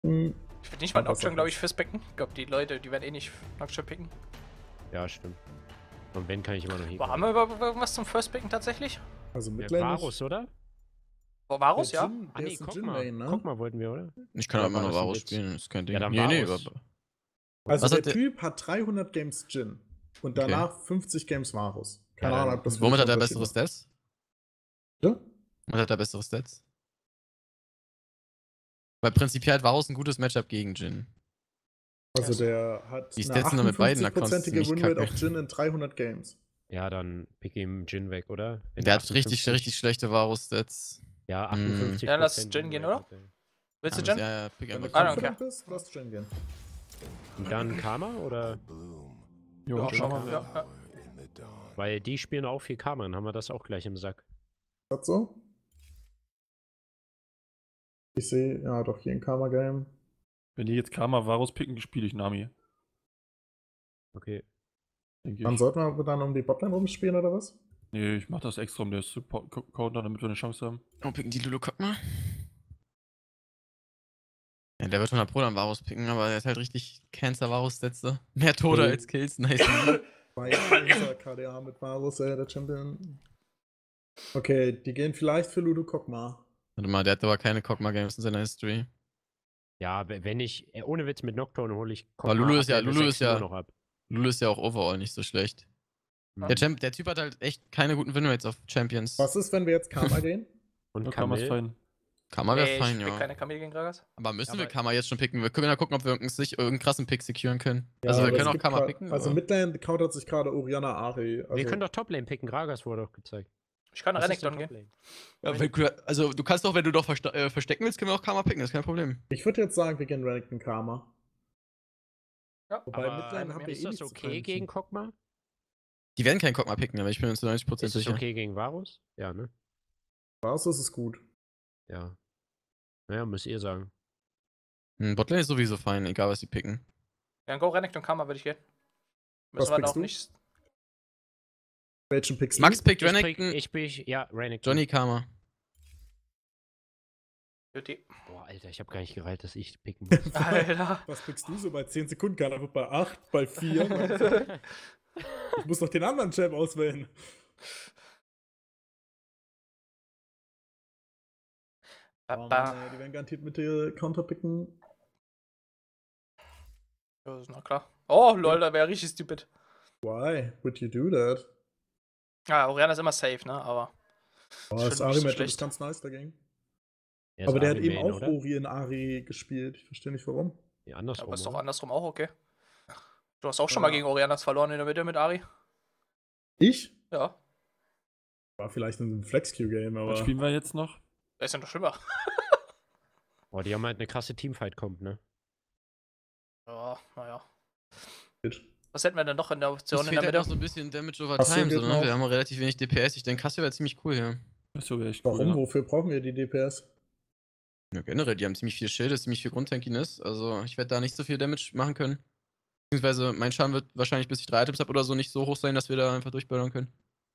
Ich würde nicht mal Nocturne, glaube ich, fürs picken. Ich glaube, die Leute, die werden eh nicht Nocturne picken. Ja, stimmt. Und wenn, kann ich immer noch Aber haben wir irgendwas zum First Picken tatsächlich? Also Ja, Midlane. Varus, oder? Varus, ja? Der ist ein Jhin-Main, ne? Guck mal, wollten wir, oder? Ich kann auch immer war noch das ein Varus Witz? spielen, ist kein Ding. Ja, dann Nee, Varus. Also Was der hat der- Typ hat 300 Games Jhin. Und danach 50 Games Varus. Keine Ja, Ahnung, ob das Womit hat er wirklich bessere Stats? Ja? Womit hat er bessere Stats? Weil prinzipiell hat Varus ein gutes Matchup gegen Jhin. Also der hat Die eine Stats sind doch mit beiden Accounts 58%ige ziemlich Winrate kacke. auf Jhin in 300 Games. Ja, dann pick ihm Jhin weg, oder? Wenn Der hat 58 richtig schlechte Varus-Stats. Ja, 58. Ja, lass Jhin gehen, oder? Willst du Jhin? Ja, pick Wenn du einfach. okay. confident bist, lass Jhin gehen. Und dann Karma, oder? Ja, schau Karma. mal. Ja. Weil die spielen auch viel Karma, dann haben wir das auch gleich im Sack. Ist das so? Ich sehe, ja doch, hier ein Karma-Game. Wenn die jetzt Karma Varus picken, spiele ich Nami. Okay. Denke Dann ich. sollten wir dann um die Botlane rumspielen, oder was? Nee, ich mach das extra, um das zu countern, damit wir eine Chance haben. Oh, picken die Lulu Kog'Maw? Ja, der wird 100 Pro dann Varus picken, aber der hat halt richtig Cancer-Varus-Stats. So. Mehr Tode als Kills, nice. Bei unser KDA mit Varus, der Champion. Okay, die gehen vielleicht für Ludo Kog'Maw. Warte mal, der hat aber keine Kog'Maw-Games in seiner History. Ja, wenn ich, ohne Witz, mit Nocturne hole ich Aber Lulu ist ja- aktuelle Lulu ist 6 ja- nur noch ab. Lulu ist ja auch overall nicht so schlecht. Der Typ hat halt echt keine guten Winrates auf Champions. Was ist, wenn wir jetzt Karma gehen? Und Ja, Karma ist Camille? fein. Karma wäre Nee, fein, ich pick ja. keine Kamille gegen Gragas. Aber müssen wir Aber- Karma jetzt schon picken? Wir können ja gucken, ob wir irgendeinen krassen Pick securen können. Ja, also wir aber können es auch gibt Karma grad- picken. Also aber- Midlane countert sich gerade Orianna Ari. Also Wir können doch Toplane picken, Gragas wurde doch gezeigt. Ich kann Was ist Renekton denn gehen. Toplane? Ja, also du kannst doch, wenn du doch verstecken willst, können wir auch Karma picken, das ist kein Problem. ich würde jetzt sagen, wir gehen Renekton Karma. Ja. Wobei Aber Midlane haben wir ist eh das nichts zu okay feilschen. gegen Kog'Maw? Die werden keinen Kog'Maw picken, aber ich bin mir zu 90% Ist es sicher. okay gegen Varus? Ja, ne? Was ist es gut? Ja. Naja, müsst ihr sagen. Botlane ist sowieso fein, egal was die picken. Ja, dann go Renekton Karma würde ich gehen. Was Müssen wir pickst noch du? nicht. Welchen pickst du? Max pickt Ich Renekton, bin, ja, Renekton. Johnny Karma. Beauty. Boah, Alter, ich habe gar nicht gereilt, dass ich picken muss. Alter. Was pickst du so bei 10 Sekunden? Keiner wird bei 8, bei 4. Ich muss noch den anderen Champ auswählen. Oh Mann, ey, die werden garantiert mit dir Counter picken. Ja, ist na klar. Oh, lol, da wäre richtig stupid. Why would you do that? Ja, Orianna ist immer safe, ne? Aber. Oh, Schon das nicht so Ari-Match schlecht. ist ganz nice dagegen. Er ist Aber der hat Ari eben Main, auch oder? Ori in Ari gespielt. Ich verstehe nicht warum. Ja, andersrum. Aber ist doch oder? andersrum auch okay. Du hast auch schon mal Ja. gegen Oriannas verloren in der Mitte mit Ari. Ich? Ja. War vielleicht in einem Flex-Q-Game, aber. Was spielen wir jetzt noch? Das ist ja noch schlimmer. Oh, die haben halt eine krasse Teamfight kommt, ne? Ja, naja. Shit. Was hätten wir denn noch in der Es Option in fehlt der halt Mitte? noch so ein bisschen Damage over Cassio Time, geht so, ne? noch. Wir haben relativ wenig DPS. Ich denke, Cassio wäre ziemlich cool hier. Das wäre echt Warum? cool. Ja. Wofür brauchen wir die DPS? Ja, generell, die haben ziemlich viel Schilde, ziemlich viel Grundtankiness. Also ich werde da nicht so viel Damage machen können. Beziehungsweise mein Schaden wird wahrscheinlich, bis ich 3 Items habe oder so, nicht so hoch sein, dass wir da einfach durchballern können.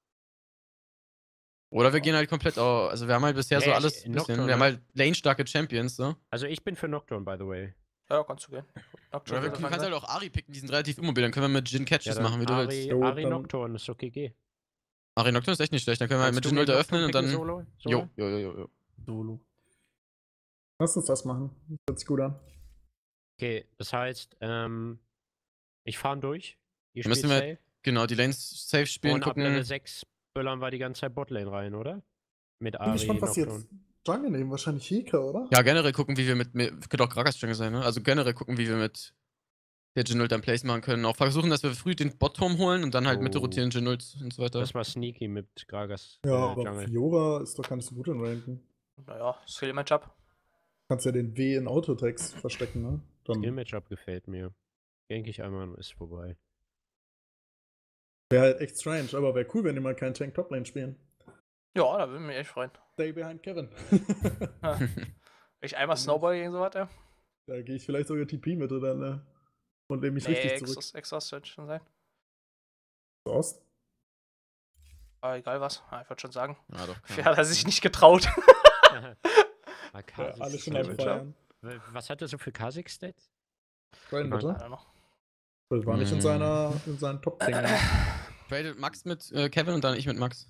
Oder wir gehen halt komplett auch. Also wir haben halt bisher so Nee, alles ich- ein bisschen. Nocturne, Wir haben ne? halt lane-starke Champions, so. Also ich bin für Nocturne, by the way. Ja, kannst du gehen. Oder Nocturne du würde kannst fein halt sein. auch Ari picken, die sind relativ immobil. Dann können wir mit Jin Ja, Catches dann machen, wie du willst. Ari, Jo, Ari dann- Nocturne ist okay, geh. Ari Nocturne ist echt nicht schlecht. Dann können wir halt mit Kannst Jin du Ult gegen eröffnen und dann. Nocturne picken, Solo? Jo. Solo. Lass uns das machen. Das hört sich gut an. Okay, das heißt, ich fahre durch. Ihr Dann müssen spielt wir safe. Genau, die Lanes safe spielen, Und ab Level gucken. 6 böllern wir die ganze Zeit Botlane rein, oder? Mit Bin Ari gespannt, was sie Nocturne. jetzt Jungle nehmen. Wahrscheinlich Hika, oder? Ja, generell gucken, wie wir mit. Könnte auch Gragas Jungle sein, ne? Also generell gucken, wie wir mit der Jin Ult dann Plays machen können. Auch versuchen, dass wir früh den Bot-Turm holen und dann halt Mitte Oh. rotieren Jin Ult und so weiter. Das war sneaky mit Gragas Ja, aber Jungle. Fiora ist doch gar nicht so gut in Ranken. Naja, Skill-Matchup. Kannst ja den W in Autotext verstecken, ne? Dann Skill-Matchup gefällt mir. Denke ich einmal, ist vorbei. wäre halt echt strange, aber wäre cool, wenn die mal keinen Tank Toplane spielen. Ja, da würde mich echt freuen. Stay behind Kevin. Ja. Ich einmal Snowball gegen sowas, ja? Da gehe ich vielleicht sogar TP mit oder ne? Und nehme mich richtig zurück. Exhaust wird schon sein. Ost? Aber egal was, ja, ich würde schon sagen. Ja, doch. Wer hat er sich nicht getraut? Ja, alle schon am am Feiern. Was hat er so für Kha'Zix-Stats? Traden I bitte. don't know. Das war nicht in seinen Top-Dingen. Tradet Max mit Kevin und dann ich mit Max.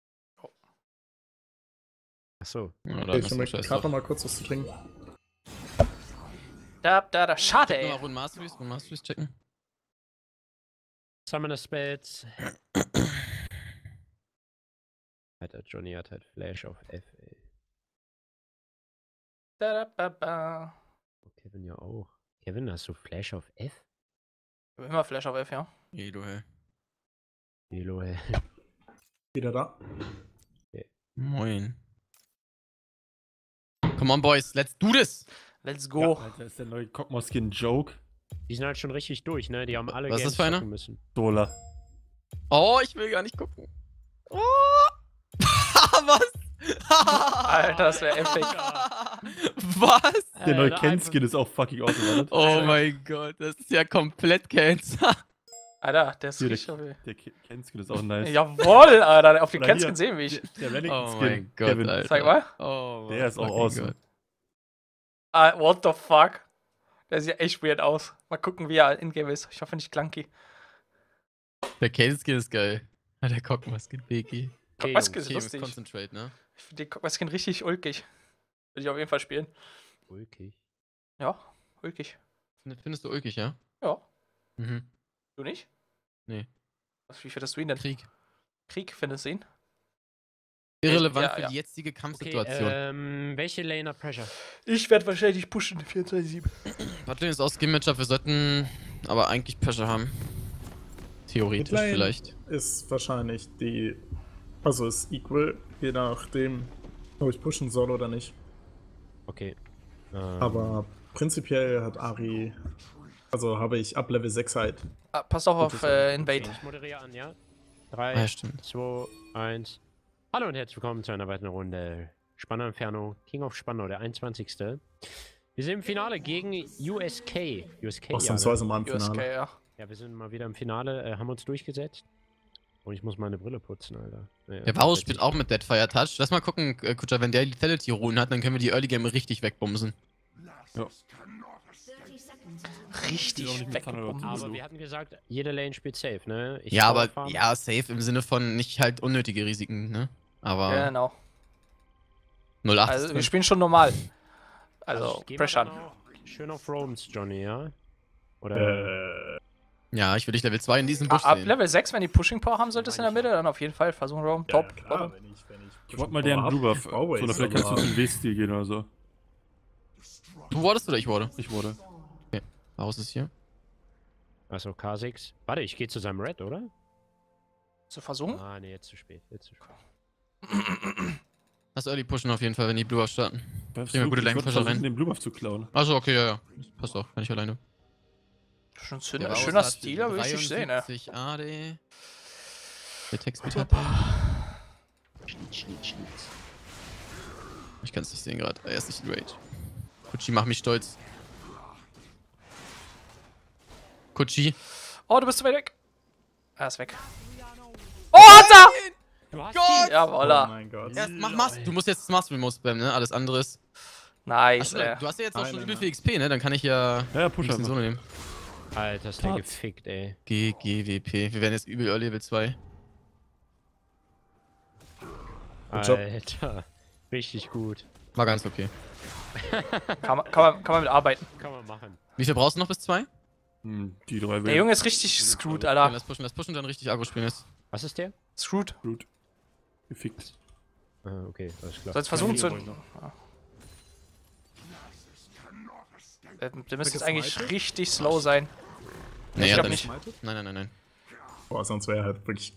Achso. Ja, Okay, oder ich was hol mir Scheiß gerade drauf. noch mal kurz was zu trinken. Schade, Check ey. nochmal Rune Masteries checken. Summoner Spells. Alter, Johnny hat halt Flash auf F, ey. Oh, Kevin ja auch. Kevin, hast du Flash auf F? Immer Flash auf F, ja. Du, hey. Elo, ey. Wieder da. Moin. Come on, Boys, let's do this! Let's Ja, go. Alter, ist der neue Cockmouse-Skin-Joke. Die sind halt schon richtig durch, ne? Die haben alle Was ist Games das für einer? zocken müssen. Sola. Oh, ich will gar nicht gucken. Oh! Was? Alter, das wäre epic. Was? Der neue Alter, Ken-Skin ist auch fucking awesome, oder? Oh mein Gott, das ist ja komplett Cancer. Alter, der ist Hier, richtig auf. Der Ken-Skin ist auch nice. Jawoll, Alter, auf die Oder Canskin hier, sehen wir ich. Der Oh Renekton-Skin. mein Gott, Kevin. Alter. Zeig mal. Oh Der ist auch fucking awesome. Gott. What the fuck? Der sieht echt weird aus. Mal gucken, wie er in-game ist. Ich hoffe nicht clunky. Der Kane-Skin ist geil. Der Cockmaskin Beki. Okay, Cockmaskin Jungs, ist Okay, lustig. Concentrate, ne? Ich finde den Cockmaskin richtig ulkig. Würde ich auf jeden Fall spielen. ulkig. Ja, ulkig. Findest du ulkig, ja? Ja. Mhm. Du nicht? Nee. Wie findest du ihn denn? Krieg. Krieg findest du ihn? Irrelevant Ja, für ja. die jetzige Okay, Kampfsituation. welche Lane hat Pressure? Ich werde wahrscheinlich pushen, 24/7. Botlane ist auch Skin-Matchup, wir sollten aber eigentlich Pressure haben. Theoretisch Midlane vielleicht. ist wahrscheinlich die. Also ist equal, je nachdem, ob ich pushen soll oder nicht. Okay. Aber prinzipiell hat Ari. Also habe ich ab Level 6 halt. Ah, pass auf auf Invade. Ich moderiere an, ja? Ah, 3, ja, stimmt. 2, 1. Hallo und herzlich willkommen zu einer weiteren Runde Spannender Inferno, King of Spandau, der 21. Wir sind im Finale gegen USK. USK, Ausnahmsweise ja, mal im USK, Finale. ja. ja, wir sind mal wieder im Finale, haben uns durchgesetzt. Und ich muss meine Brille putzen, Alter. Ja, Der Varus spielt auch mit Deadfire Touch. Lass mal gucken, Kutscher, wenn der Lethality-Runen hat, dann können wir die Early Game richtig wegbumsen. Richtig nicht weg. mit Thunder Aber wir hatten gesagt, jede Lane spielt safe, ne? Ich Ja, aber Powerfarm. ja, safe im Sinne von nicht halt unnötige Risiken, ne? Aber Genau. 08 Also ist wir drin. spielen schon normal. Also, gehen wir Pressure dann an. auch schön auf Roams, Johnny, ja? Oder? Ja, ich will dich Level 2 in diesem Busch Ab sehen. Level 6, wenn die Pushing Power haben solltest in der Mitte, dann auf jeden Fall versuchen Roam. Top. Klar, wenn ich Ich wollte mal deren Blue Buff. Always, Oder vielleicht kannst du aber- zum W-Stil gehen oder so. Du wurdest oder ich wurde? Ich wurde. Varus ist hier. Achso, Kha'Zix. Warte, ich gehe zu seinem Red, oder? Zu versuchen? Ah, nee, jetzt zu spät. Jetzt zu spät. Lass Early pushen auf jeden Fall, wenn die Blue Buff starten. Bleibst Bring mir du? gute Ich Lane wollte Pressure versuchen, rein. den Blue Buff zu klauen. Achso, okay, ja. Passt doch, kann ich alleine. Schon Der Varus schöner hat Stil, aber will ich sehen, ne? 73 AD. Der Text mit Ich kann es nicht sehen gerade. Er ist nicht in Rage. Kutschi, mach mich stolz. Kutschi. Oh, du bist zu weit weg. Er ist weg. Oh, hat er! Du hast Gott! Oh Jawolla. mein Gott. Erst mach. Du musst jetzt Master Remote spammen, ne? Alles andere ist. Nice, Achso, du hast ja jetzt auch Nein, schon nein, übel nein. viel XP, ne? Dann kann ich ja. Ja, push ein bisschen einfach. so nehmen. Alter, ist der Platz. gefickt, ey. GGWP. Wir werden jetzt übel Early Level 2. Good job. Alter. Richtig gut. War ganz okay. Kann man mit arbeiten. Kann man machen. Wie viel brauchst du noch bis 2? Die 3 Der Junge ist richtig screwed, Okay, Alter. lass pushen, dann richtig Agro spielen jetzt. Was ist der? Screwed. Gut. Gefickt. Ah, okay, alles klar. Sollst versuchen zu. Brauch ich noch. Der müsste jetzt eigentlich richtig slow sein. Nee, Ich hat glaub er nicht. nicht. Nein. Boah, sonst wäre er halt wirklich.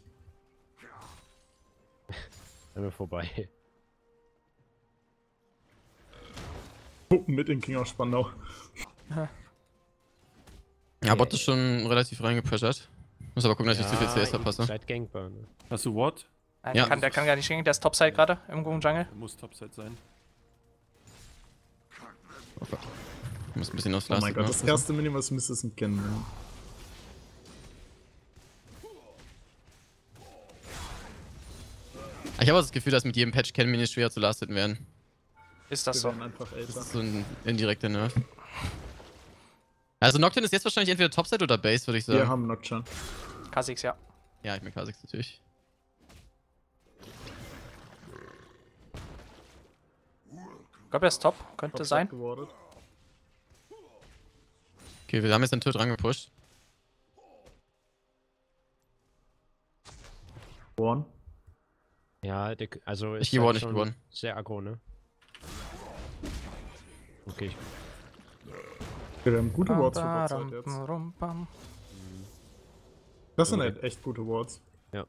Sind wir vorbei. Mit in King of Spandau. Ja, Bot ist schon relativ reingepressured. Muss aber gucken, dass ich zu viel CS verpasse. Seit Gangburn. Ne? Hast du Ward? Nein, Ja. der kann gar nicht gehen. Der ist Topside gerade im Jungle. Der muss Topside sein. Ich muss ein bisschen aufs Oh Last. mein Gott, das erste Minimum, was müsstest du kennen. Ja. Ich habe auch das Gefühl, dass mit jedem Patch Ken-Minis schwerer zu lasten werden. Ist das Wir so? werden einfach Das älter. ist so ein indirekter Nerv. Also Nocturne ist jetzt wahrscheinlich entweder Topside oder Base, würde ich sagen. Wir haben Nocturne. Kha'Zix, ja. Ja, ich bin Kha'Zix natürlich. Ich glaube, er ist top. Könnte Topside sein. gewordet. Okay, wir haben jetzt den Tod rangepusht. One. Ja, also Ich ist gehe halt Warden, ich schon gehe Warden. sehr aggro, ne? Okay, Wir haben gute Wards für Bam, Topside jetzt. bam, rum, bam. Das sind Okay. halt echt gute Wards. Ja.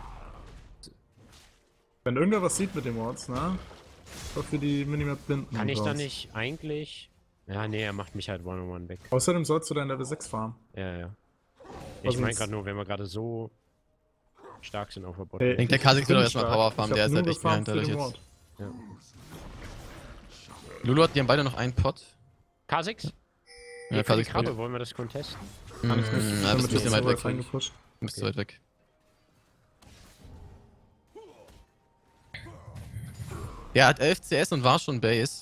Wenn irgendwer was sieht mit den Wards, ne? Doch für die Minimap blinden. kann ich und da sowas. nicht eigentlich... Ja, nee, er macht mich halt One-on-One weg. Außerdem sollst du dein Level 6 farmen. Ja, ja. Was Ich meine sonst- gerade nur, wenn wir gerade so stark sind auf der Bot. Ey, Ich denke, der ich Kha'Zix bin wird auch nicht erstmal stark. Power Ich farmen, hab der ist nur halt echt gefarmt behind für den dadurch jetzt. Ward. Ja. Lulu hat, die haben beide noch einen Pot. Kha'Zix? Ja, Für die Kha'Zix Krabbe, beide. wollen wir das contesten? Kann ich nicht. Ja, Ich bist bin ein mit bisschen der weit weg. Survive reingepusht. Du bist zu weit weg. Der hat 11 CS und war schon Base.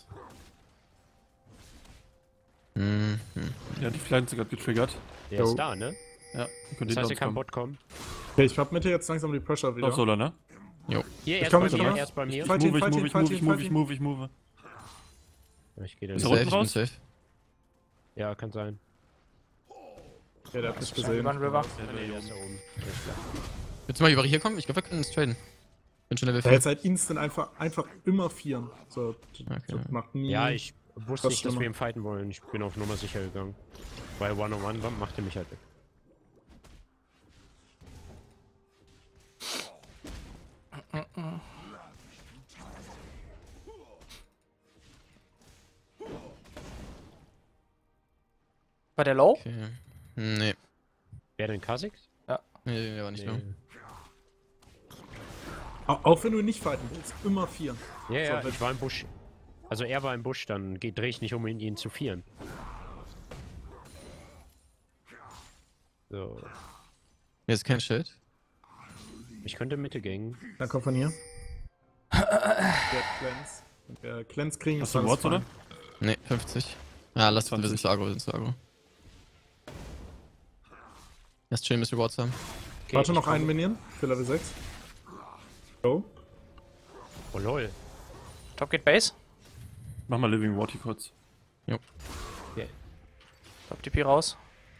Mhm. Ja, die Pflanze gerade getriggert. Der Jo. ist da, ne? Ja, wir können Das heißt, er den kann kommen. Bot kommen. Okay, ich hab Mitte jetzt langsam die Pressure wieder. Auf Solar, ne? Hier, erst komm bei mit mir, drauf. erst bei mir. Fight Move, ihn, ich fight move, ihn, ich fight move, ihn, ich move, fight ich ihn. move, ich move. Ich gehe da Ich Ist bin er nicht. unten safe, ich bin raus? safe. Ja, kann sein. Ja, der hat mich Über gesehen. den River. Ja, nee, der ist da oben. Alles klar. Willst du mal über hier kommen? Ich glaube, wir können uns traden. Bin schon Level Der 4. jetzt halt instant einfach immer 4. So, das macht nie. Ja, ich wusste Was nicht, dass schlimmer. wir ihn fighten wollen. Ich bin auf Nummer sicher gegangen. Weil One-on-One macht er mich halt weg. War der low? Okay. Nee. Wer denn Kha'Zix? Nee, der war nicht Nee. low. Auch wenn du ihn nicht fighten willst, immer 4. Ja, ja, So, ich war im Busch. Also er war im Busch, dann drehe ich nicht um ihn zu vieren. So. Hier ist kein Schild. Ich könnte Mitte gängen. Dann kommt von hier. Der hat Cleanse. Wenn wir Cleanse kriegen, Hast ist du alles Wards, oder? fein. Nee, 50. Ja, lass, wir 20. sind zu aggro, wir sind zu aggro. Erst chillen, bis wir Rewards haben. Okay, Warte ich noch einen komme- Minion für Level 6. Oh. Oh lol. Top geht Base. Mach mal Living Water kurz. Okay. Top TP raus.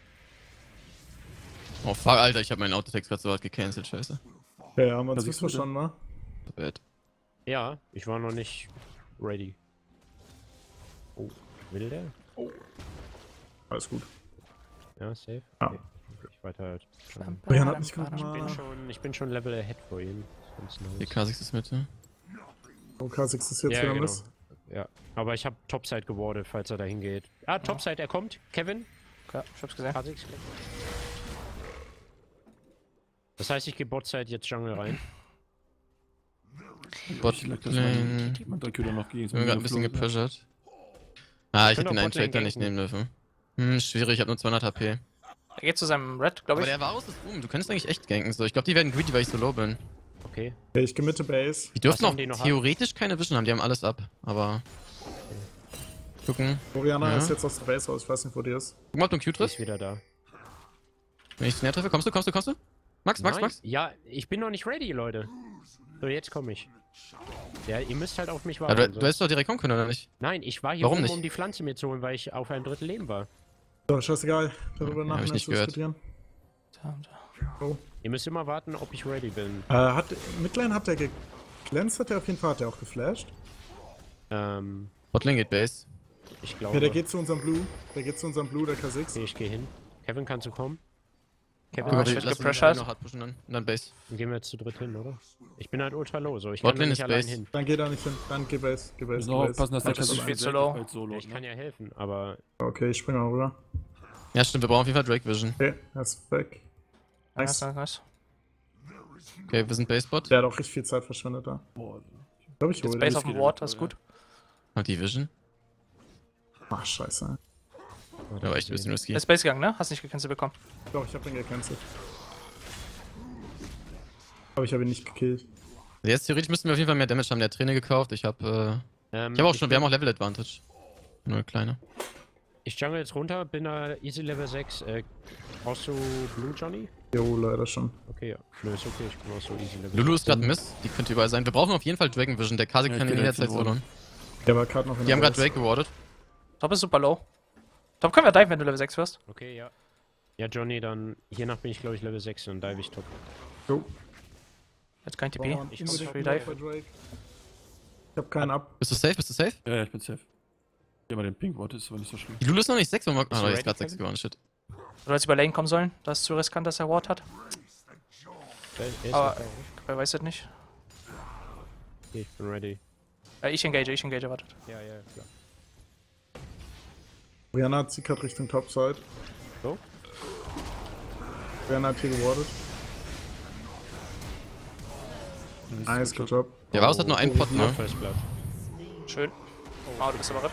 Oh fuck, Alter, ich hab meinen Autotext gerade so hart gecancelt, scheiße. Ja, man Was wissen siehst wir du schon mal. So bad. Ja, ich war noch nicht ready. Oh, will der? Alles gut. Ja, safe. Ja. Okay. Ich weiter halt. Schon. Brian hat mich gut Ich bin schon Level ahead vor ihm. Das ist Die ganz nice. K6 ist Mitte. Oh, K6 ist jetzt Ja, wieder genau. Miss. Ja, aber ich habe Topside gewardet, falls er dahin geht. Ah, Topside, er kommt. Kevin. Ja, ich hab's gesehen. Kha'Zix. Das heißt, ich gehe Botside jetzt Jungle rein. Bot Ich lag das Lane. mein Dracula noch gegen. Ich bin gerade ein bisschen gepressured. Ah, ich können hätte den auch einen Botlane Trade da nicht ganken. nehmen dürfen. Schwierig, ich hab nur 200 HP. Er geht zu seinem Red, glaube Aber ich. der Varus ist du könntest eigentlich echt ganken. So. Ich glaube, die werden greedy, weil ich so low bin. Okay. Okay, ich gehe Mitte Base. Die dürften Was auch haben die noch theoretisch keine Vision haben, die haben alles ab. Aber. Gucken. Oriana Ja. ist jetzt aus der Base raus, ich weiß nicht, wo die ist. Guck mal, ob du einen Q Ist triffst. wieder da. Wenn ich Snare treffe, kommst du? Max, Nein. Max? Ja, ich bin noch nicht ready, Leute. So, jetzt komme ich. Ja, ihr müsst halt auf mich Ja, warten. du hättest doch direkt kommen können, oder nicht? Nein, ich war hier Warum oben, nicht? um die Pflanze mir zu holen, weil ich auf einem Drittel Leben war. So, scheißegal. Darüber Ja, hab ich nachher nicht zu gehört. diskutieren. Oh. Ihr müsst immer warten, ob ich ready bin. Midlane hat der geglänzt, hat er auf jeden Fall, hat er auch geflasht. Botlane geht Base. Ich glaube. Ja, der geht zu unserem Blue. Der K6. Okay, ich gehe hin. Kevin, kannst du kommen? Kevin, Ah, Guck mal, shit, lass den gepressured. noch hart pushen dann. Und dann Base. dann gehen wir jetzt zu dritt hin, oder? Ich bin halt ultra low, so ich kann da Botlane nicht ist allein Base. hin. Dann geh da nicht hin. Dann geh Base. Geh Base. Müssen Geh auch Base. aufpassen, dass der Das ist Kassel viel zu sehr low. bald solo. Ich kann ja helfen, aber Okay, ich spring mal rüber. Ja, stimmt, wir brauchen auf jeden Fall Drake Vision. Okay, er ist weg. Nice, Nice. nice. Okay, wir sind Base-Bot. Der hat auch richtig viel Zeit verschwendet da. Boah. Ich glaube, ich Jetzt hole Base den. auf dem geht Ward, ja. das ist gut. Hat die Vision? Ach, scheiße. Der war echt ein bisschen risky. Er ist Base gegangen, ne? Hast nicht gecancelt bekommen. Doch, ich hab den gecancelt. Aber ich habe ihn nicht gekillt. Jetzt theoretisch müssten wir auf jeden Fall mehr Damage haben. Der hat Träne gekauft. Ich hab Ich habe auch schon, wir haben auch Level Advantage. Nur eine kleine. Ich jungle jetzt runter, bin da easy Level 6. Brauchst du Blue, Johnny? Jo, leider schon. Okay, ja. Nö, ist okay, ich bin auch so easy Level Lulu ist 6. gerade Mist, die könnte überall sein. Wir brauchen auf jeden Fall Dragon Vision, der Kha'Zix Ja, kann ich in bin jeder jetzt Zeit geworden. soloen. Der war gerade noch in Die haben der gerade Drake gewardet. Top ist super low. Top können wir diven, wenn du Level 6 wirst. Okay, ja. Ja, Johnny, dann hiernach bin ich glaube ich Level 6 und dive ich top. Jo. Jetzt kein TP. Brauchen Ich muss unbedingt Free einen Dive. Buff bei Drake. Ich hab keinen ab. Bist du safe? Bist du safe? Ja, ich bin safe. Geh mal den Pink-Wort, ist aber nicht so schlimm. Die Lulu ist noch nicht 6, wenn wir. du Ah, ready, jetzt gerade 6 Kevin? geworden, shit. Du hättest über Lane kommen sollen. Das ist zu riskant, dass er Ward hat. Er ist Aber okay. wer weiß das nicht. Okay, ich bin ready. Ich engage, wartet. Ja, ja, klar. Brianna zieht gerade Richtung Topside. So? Brianna hat hier gewardet. Nice, good job. Der Varus hat nur einen Pot, ne? First Blood. Schön. Oh, du bist aber RIP.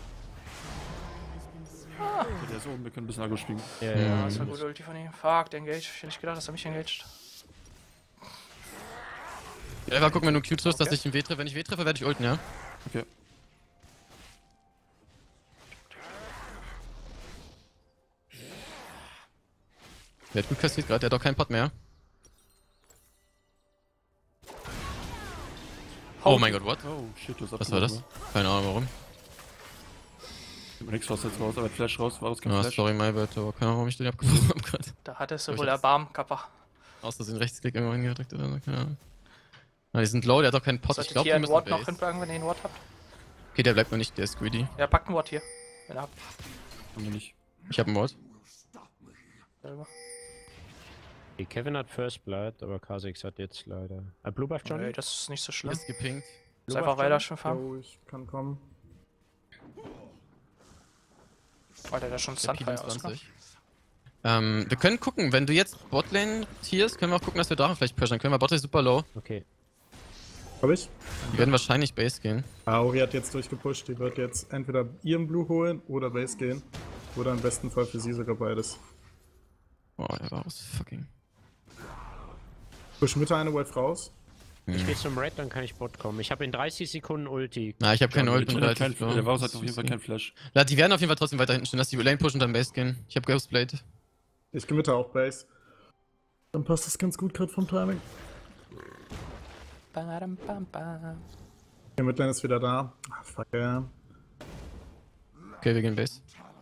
Der ist oben, wir können ein bisschen Agro spielen. Ja, Ja, ja. das war gut Ulti von ihm. Fuck, der engage. Ich hätte nicht gedacht, dass er mich engaged. Einfach gucken, wenn du Q triffst, dass ich einen W treffe. Wenn ich W treffe, werde ich ulten, ja? Okay. Der hat gut kassiert gerade, der hat doch keinen Pot mehr. Oh mein Gott, what? Oh, shit, du hast Was war das? Keine Ahnung warum. Nix raus jetzt raus, aber Flash raus, Varus kein Ah, Flash. sorry, my bad, aber keine Ahnung, warum ich den abgeworfen hab gerade. Da hattest du Aber wohl ich hab's- Erbarmen, Kappa. Aus Versehen Rechtsklick irgendwo hingedrückt oder so, keine Ahnung. Ah, die sind low, der hat doch keinen Pot. Ich Solltet glaube, hier wir einen müssen Ward noch Base. hinpacken, wenn ihr einen Ward habt. Okay, der bleibt noch nicht, der ist greedy. Ja, packt einen Ward hier. Wenn ihr habt. Haben wir nicht. Ich hab einen Ward. Selber. Okay, Kevin hat First Blood, aber Kha'Zix hat jetzt leider. Blue Buff, Johnny? Nee, das ist nicht so Der schlimm. ist gepinkt. Ist Blue einfach Buff, weiter Johnny? schön farmen. Jo, ich kann kommen. Alter, der ist schon Der Sunfire ausgegangen. P23. Wir können gucken, wenn du jetzt Botlane tierst, können wir auch gucken, dass wir Drachen vielleicht pushen. Dann können wir Botlane super low. Okay. Hab ich? Die werden wahrscheinlich Base gehen. Auri hat jetzt durchgepusht. Die wird jetzt entweder ihren Blue holen oder Base gehen. Oder im besten Fall für sie sogar beides. Boah, der war aus fucking. Push Mitte eine Wave raus. Ich gehe zum Red, dann kann ich Bot kommen. Ich habe in 30 Sekunden Ulti. Na, ich habe keine Ult und Der relativ low. Varus hat auf jeden Fall keinen Flash. Ja, die werden auf jeden Fall trotzdem weiter hinten stehen, dass die Lane pushen und dann Base gehen. Ich habe Ghostblade. Ich gehe Mitte auch Base. Dann passt das ganz gut gerade vom Timing. Badam, bam, bam. Der Midlane ist wieder da. Ah, fuck ja. Okay, wir gehen Base.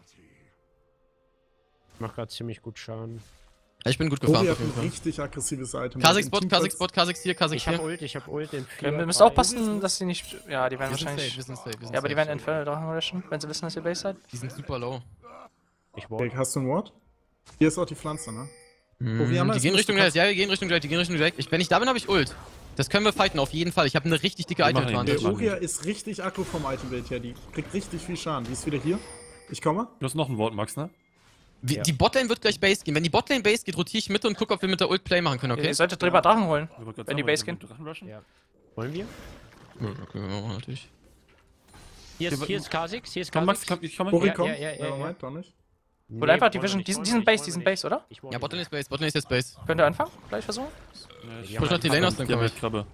Ich mach gerade ziemlich gut Schaden. Ja, ich bin gut gefahren Ori auf hat jeden ein Fall. richtig aggressives Item. Kha'Zix Bot, Kha'Zix Bot, Kha'Zix hier, Kha'Zix Ich hab hier. Ult in 4. Wir müssen 3. aufpassen, dass sie nicht. Ja, die werden Wir sind safe, wahrscheinlich. wir sind safe, wir sind Ja, aber die werden safe. Infernal Drachen rushen, wenn sie wissen, dass ihr Base seid. Die sind super low. Ich Okay, ward. hast du ein Ward? Hier ist auch die Pflanze, ne? Die Orianna ist gehen nicht Richtung so Drake, ja, wir gehen Richtung Drake, die gehen Richtung Drake. Wenn ich da bin, habe ich Ult. Das können wir fighten, auf jeden Fall. Ich habe eine richtig dicke Wir machen ihn, Der Item-Advantage. wir Uria ist richtig aggro vom Item-Bild her. Die kriegt richtig viel Schaden. Die ist wieder hier. Ich komme. Du hast noch ein Wort, Max, ne? Ja. Die Botlane wird gleich Base gehen. Wenn die Botlane Base geht, rotiere ich mit und gucke, ob wir mit der Ult Play machen können, okay? Ihr solltet drüber Drachen holen. Ich wollte grad Wenn die sagen, Base wir gehen. Drachen rushen? Ja. Wollen wir? Ja, okay, wir machen natürlich. Hier ist Kha'Zix, hier ist Komm, Max, Kha'Zix. komm, ich komme. Ori, Ja, komm. ja, ja, ja, Moment, doch nicht. Hol einfach die wollen wir Vision. nicht, Die wollen sind wir Base, nicht, die sind wollen wir Base, oder? nicht. Ich ward Ja, nicht. Botlane ist Base, Botlane ist jetzt Base. Könnt ihr anfangen? Gleich versuchen? Ja, Die ich haben Push noch die Lane aus, dann die haben komm ich. halt Krabbe.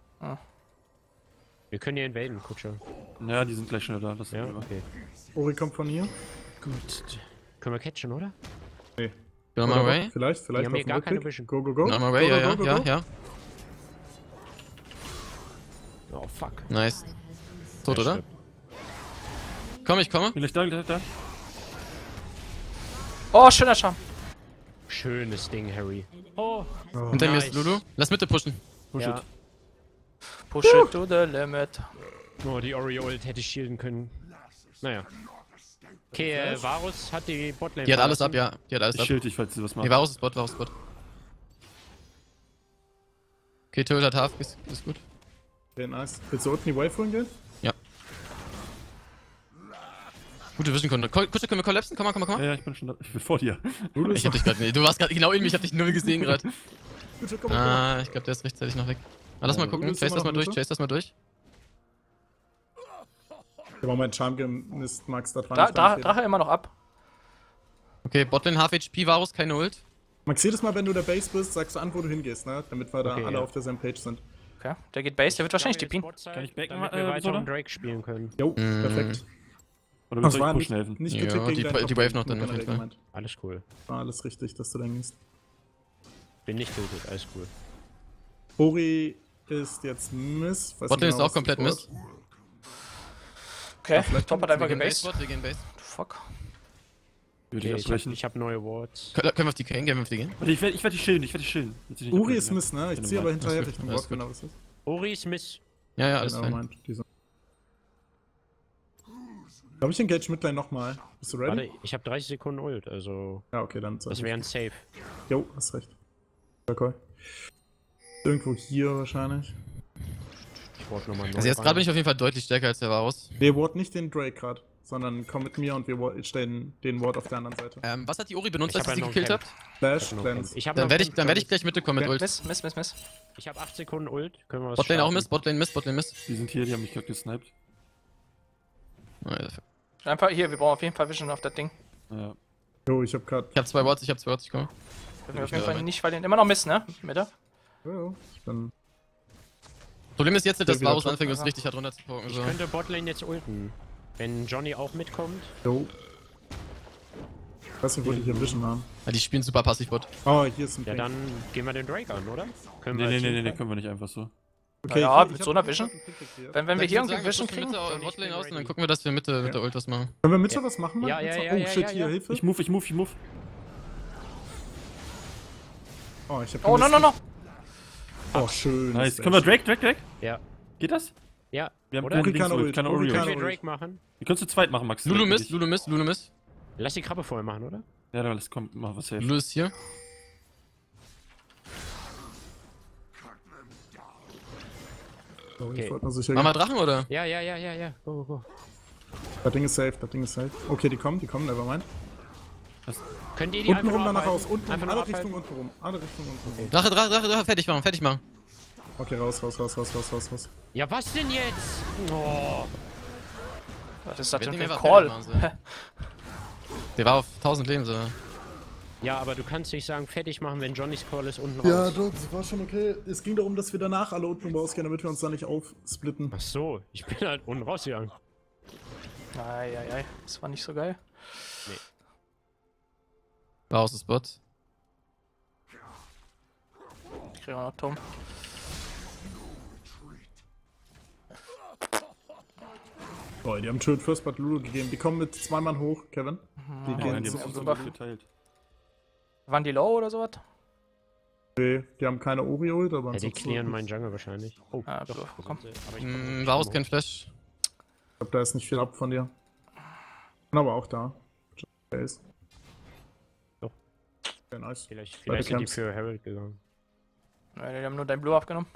Wir können hier invaden, Kutscher. Ja, die sind gleich schnell da. Das Ja, ja. okay. Ori kommt von hier. Gut. Können wir catchen, oder? Nee. Bin on my Oder way. doch? Vielleicht Die haben auf hier dem gar keine Rückweg. Vision. Go, go, go. Bin on my way, Go, ja, go, ja, go, ja, go. ja. Oh, fuck. Nice. Tot, Ja, oder? stimmt. Komm, ich komme. Bin gleich da, gleich da. Oh, schöner Charme. Schönes Ding, Harry. Oh, Hinter mir nice. ist Lulu. Lass Mitte pushen. Push Ja. it. Push it to the limit. Oh, die Ori-Ult hätte ich shielden können. Naja. Okay, Varus hat die Botlane. Die hat alles ab, verlassen. ja. Die hat alles Ich ab. schild dich, falls sie was Nee, machen. Varus ist Bot, Varus ist Bot. Okay, Turret hat Half, ist gut. Okay, nice. Willst du unten die Wave holen gehen? Gute Vision Kunde. Kutsche, können wir collapsen? Komm mal. Ja, ich bin schon da. Ich bin vor dir. Ich hab dich gerade nicht. Du warst gerade genau in mir, ich hab dich null gesehen gerade. Bitte, komm, komm. Ah, ich glaube, der ist rechtzeitig noch weg. Lass mal gucken. Willst du Chase das mal mal durch, runter? chase das mal durch. Ich hab auch meinen Charm gemisst, Max. Das war Dra nicht dein Dra Fehler. Drache immer noch ab. Okay, Botlane Half HP, Varus, keine Ult. Max, jedes Mal, wenn du der Base bist, sagst du an, wo du hingehst, ne? Damit wir da Okay, alle ja. auf derselben Page sind. Okay, der geht Base, der wird wahrscheinlich TPen. Kann ich backen, damit wir weiter oder? um Drake spielen können. Jo, perfekt. Oder Das willst du war euch nicht, pushen helfen? nicht Ja, geklickt gegen die- deinen die Top-Lane, Wave noch dann nur auf jeden generell Fall. gemeint. Alles cool. War alles richtig, dass du denkst. Bin nicht tötet, alles cool. Ori ist jetzt Miss. Weiß Botlane nicht ist auch was komplett das Miss. Wort. Okay, vielleicht Top hat wir einfach Wir gehen Base, gebased. Bot, wir gehen Base. Fuck. Würde Okay, ich ich abbrechen. hab neue Wards. Können wir auf die gehen? Gehen wir auf die gehen? Warte, ich werd die schilden, Willst du nicht Uri abbrechen, ist ja? Miss, ne? Ich Wenn du ziehe aber meinst. hinterher Alles gut, Richtung alles Bot, gut. genau was ist. Ori ist Miss. Ja, ja, alles Genau, fein. meint diese. Glaube ich engage Midlane nochmal. Bist du ready? Warte, ich habe 30 Sekunden Ult, also Ja, okay, dann das wäre ein Safe. Jo, hast recht. Okay. Irgendwo hier wahrscheinlich. Ich wollte nochmal Also jetzt gerade bin ich auf jeden Fall deutlich stärker als der Varus. Wir ward nicht den Drake gerade, sondern komm mit mir und wir stellen den Ward auf der anderen Seite. Was hat die Ori benutzt, Ich als hab ihr sie ja noch gekillt einen habt? Flash, Cleanse. Ich habe Dann werde ich gleich mitkommen mit Ult. Miss. Ich habe 8 Sekunden Ult. Können wir was Botlane auch starten? Miss, Botlane Miss, Botlane Miss. Die sind hier, die haben mich gerade gesniped. Oh, ja, Einfach hier, wir brauchen auf jeden Fall Vision auf das Ding. Ja. Jo, ich hab grad. ich hab 2 Wards, ich komme. Dürfen wir auf jeden Fall nicht verlieren. Immer noch Miss, ne? Mitte? Jo, ich bin. Problem ist jetzt, dass wieder Varus top. anfängt, uns richtig hart runterzupoken. Ich So. könnte Botlane jetzt ulten. Wenn Johnny auch mitkommt. Jo. Ich weiß nicht, wo die hier Vision haben. Ja, die spielen super Passiv-Bot. Oh, hier ist ein Ja, Ping. dann gehen wir den Drake an, oder? Können Nee, wir können wir nicht einfach so. Okay, Ja, ich mit hab- so einer ich hab Vision. einen Ping gekriegt. Wenn wir Ich hier würd irgendwie sagen, wir Vision pushen kriegen. Mitte Johnny, ich Botlane bin aus und dann ready. gucken wir, dass wir mit der Ult was machen. Können wir Mitte was machen? Ja, ja, Oh ja, shit, ja, hier, ja. Hilfe. Ich move. Oh, ich hab Oh, no. Oh, schön. Nice. Sehr Können wir schön. Drake? Ja. Geht das? Ja. Wir haben Oder? keine Uri kann Dings-Ult, Ult, keine Uri Uri. kann Können wir Ult. Drake machen? Wie kannst du zweit machen, Max? Lulu Miss, Dich. Lulu Miss. Lass die Krabbe vorher machen, oder? Ja, dann lass, komm, mach was safe. Lulu ist hier. Oh, Okay. ich wollte nur sicher Machen wir gehen. Drachen, oder? Ja. Go. Das Ding ist safe, Okay, die kommen, nevermind. Könnt ihr die Unten einfach rum, nur danach abhalten? raus. Unten, Einfach nur alle abhalten? Richtungen unten rum. Alle Richtungen unten rum. Drache, fertig machen. Okay, raus. Ja, was denn jetzt? Oh. Was ist das Wir denn hätten für ein ihn Call? einfach fertig machen Der war auf 1000 Leben, so. Ja, aber du kannst nicht sagen, fertig machen, wenn Johnnys Call ist unten Ja, raus. doch, das war schon okay. Es ging darum, dass wir danach alle unten rausgehen, damit wir uns da nicht aufsplitten. Ach so, ich bin halt unten rausgegangen. Ei. Das war nicht so geil. Varus ist Bot. Ich krieg auch noch Tom. Oh, die haben schön First Blood Lulu gegeben. Die kommen mit 2 Mann hoch, Kevin. Die Ja, gehen die so. haben uns super. so geteilt. Waren die low oder sowas? Nee, die haben keine Ori-Ult, aber Ja, die ansonsten- clearen meinen Jungle wahrscheinlich. Oh, Ah, doch, doch, wo komm. sind sie? Aber ich komm Varus nicht kein Flash. Ich glaube, da ist nicht viel ab von dir. Bin aber auch da. Der ist. Doch. Okay, nice. Vielleicht Beide sind die Camps. für Herald gegangen. Nein, die haben nur dein Blue abgenommen.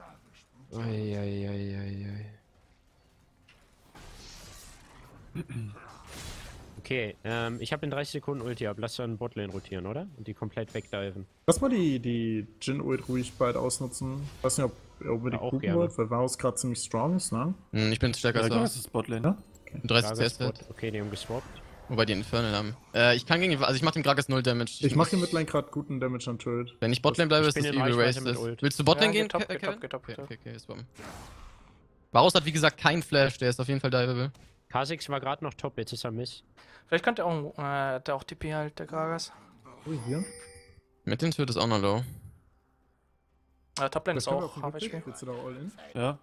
Okay, ich habe in 30 Sekunden Ulti ab. Lass dann Botlane rotieren, oder? Und die komplett wegdiven. Lass mal die Jin-Ult ruhig bald ausnutzen. Ich weiß nicht, ob ihr unbedingt Ja, auch gucken gerne. wollt, weil Varus gerade ziemlich strong ist, ne? Ich bin stärker Ja, als das Varus. ist Botlane. Ja? Ich bin 30 Gragas CS wert. Bot. Okay, die haben geswappt. Wobei die Infernal haben. Ich kann gegen ihn, also ich mach dem Gragas 0 Damage. Ich mache hier Midlane gerade guten Damage an Turret. Wenn ich Botlane bleibe, Ich ist bin das in Evil Reichweite Race. mit Ult. Willst du Botlane Ja, gehen, geht top, Kevin? geht top. Okay, swappen. Varus hat wie gesagt kein Flash, der ist auf jeden Fall diveable. Kha'Zix war gerade noch top, jetzt ist er Miss. Vielleicht könnte er auch, der auch TP halt, der Gragas. Oh, hier. Mit dem Turret ist auch noch low. Toplane ist Das können wir auch auf den halb Rückweg. HP. Willst du da all in? Ja.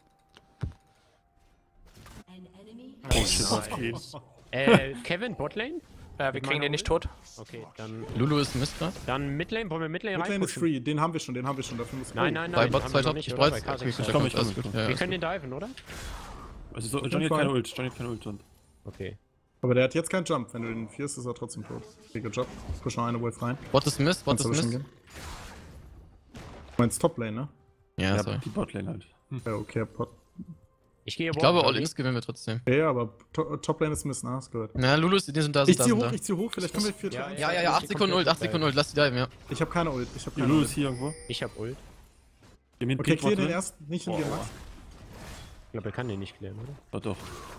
Oh shit, was geht? Kevin, Botlane? Wir kriegen den nicht tot. Okay, dann Lulu ist ein Mist grad. Midlane, wollen wir Midlane Midlane ist reinpushen? free, den haben wir schon, dafür müssen wir. Nein, Bei den Bot haben 2 wir noch Top, nicht, ich oder? brauche Bei Kha'Zix. Ich komm, alles ich gut. komm. Ja, Wir können den diven, oder? Also so, bin Johnny hat fein. keine Ult, und. Okay. Aber der hat jetzt keinen Jump. Wenn du den fierst, ist er trotzdem tot. Okay, good job. Push noch eine Wolf rein. Bot ist Mist, Bot Kannst ist du schon Mist. gehen. Du meinst Toplane, ne? Ja, Ja, sorry. die Botlane halt. Ja, okay, Pot. Ich gehe Ich glaube, All-Ins gewinnen wir trotzdem. Ja, aber Toplane ist Miss, ne? Hast gehört. Na, Lulu, die sind da, Ich sind zieh da. hoch, vielleicht können wir 4 Ja, Ja, 8 Sekunden Ult, 8 Sekunden Ult, lass die diven, ja. Ich hab keine Ult, Die Lulu ist hier irgendwo. Ich hab Ult. Gib mir einen Okay, Pink clear den Botlane. ersten, nicht in den Max. Ich glaube, er kann den nicht klären, oder? Doch.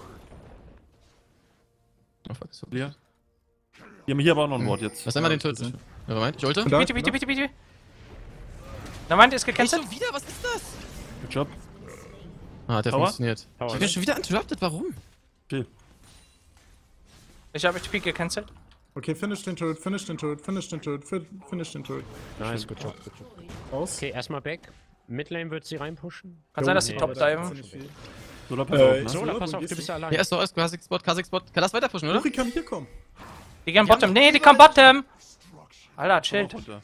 Oh, fuck, so. Clear. Die haben hier aber auch noch ein Wort jetzt. Lass einmal den Turret. Ja, Moment, ich ulte. Und da- Bitte. Na, meint, ist gecancelt? wieder, was ist das? Good Job. Ah, hat der Tower? funktioniert. Tower, Ich bin ne? schon wieder interrupted, warum? Okay. Ich habe die gecancelt. Okay, finish den Turret, finish den Turret, finish den Turret, finish den Turret. Nice, good job, good job. Raus. Okay, erstmal back. Midlane wird sie reinpushen. Kann sein, dass die Nee, top das diven. Solar, pass auf, ne? Sola, wo pass auf, gehst du bist du? ja allein. Ja, ist doch alles. Kha'Zix-Spot. Kann das weiter pushen, oder? Luri kann hier kommen. Die gehen Bottom. Nee, die kommen Bottom. Alter, chillt. Runter.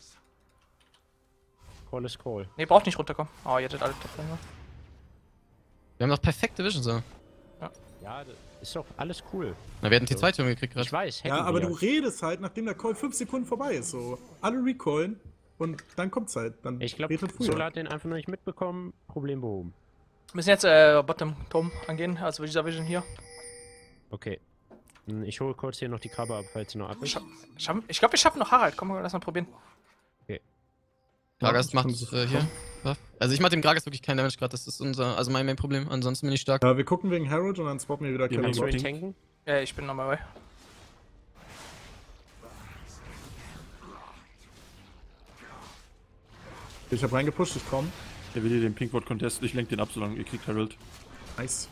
Call is call. Nee, braucht nicht runterkommen. Oh, ihr hättet alle top drin. Wir haben doch perfekte Vision so. Ja, das ist doch alles cool. Na, wir hätten T2-Turm gekriegt Ich gerade. weiß, Ja, hätten aber wir. du redest halt, nachdem der Call 5 Sekunden vorbei ist. So. Alle recoilen und dann kommt's halt. Dann Ich glaube, redet früher. Sola hat den einfach noch nicht mitbekommen. Problem behoben. Wir müssen jetzt Bottom Turm angehen, also dieser Vision hier. Okay. Ich hole kurz hier noch die Krabbe ab, falls sie noch ab ist. Ich glaube, wir schaffen noch Harald. Komm, lass mal probieren. Gragas Ja, macht ich hier. Buff. Also ich mach dem Gragas wirklich keinen Damage gerade, das ist also mein Main-Problem. Ansonsten bin ich stark. Ja, wir gucken wegen Herald und dann swappen wir wieder Ja, Kevin Kannst du Bot. ihn tanken? Ja, ich bin nochmal bei. Ich hab reingepusht, ich komm. Der will hier den Pinkwort Contest. Ich lenk den ab, solange ihr kriegt Herald. Nice.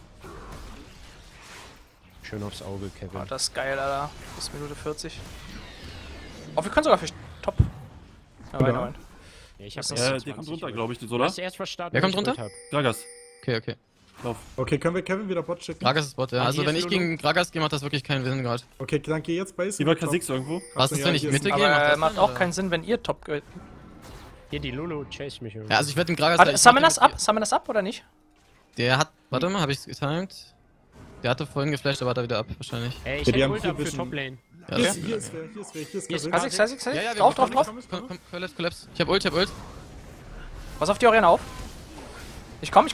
Schön aufs Auge, Kevin. Oh, das ist geil, Alter. Bis Minute 40. Oh, wir können sogar für top. Ja, Oder? rein. Ja, ich hab Der kommt runter, glaube ich, den Solar. Lass erst was starten. Wer wenn kommt ich runter? Ult hab. Gragas. Okay. Lauf. Okay, können wir Kevin wieder Bot schicken? Gragas ist Bot, ja. Ah, Also hier wenn ist ich Lulu. gegen Gragas gehe, macht das wirklich keinen Sinn gerade. Okay, dann geh jetzt Base. Hier war Kha'Zix irgendwo. Was ist, wenn ich hier Mitte ein- gehe? Aber das macht Sinn, auch oder? keinen Sinn, wenn ihr top geht. Hier, die Lulu chase mich irgendwie. Ja, also ich werde dem Gragas... Warte, ich summon mach das den- ab? Summon das ab oder nicht? Der hat... Warte mal, habe ich's getimed? Der hatte vorhin geflasht, aber hat er wieder ab, wahrscheinlich. Ey, ich Ja, die hätte haben Ult viel ab für Vision. Toplane. Ja, Hier okay. ist, hier ist wer, hier ist wer, hier ist Hier ist Kha'Zix. Kha'Zix. Ja, ja, wir Drauf, drauf, komm, drauf. Komm, Collapse. Ich hab Ult. Pass auf die Oriana auf. Ich komm.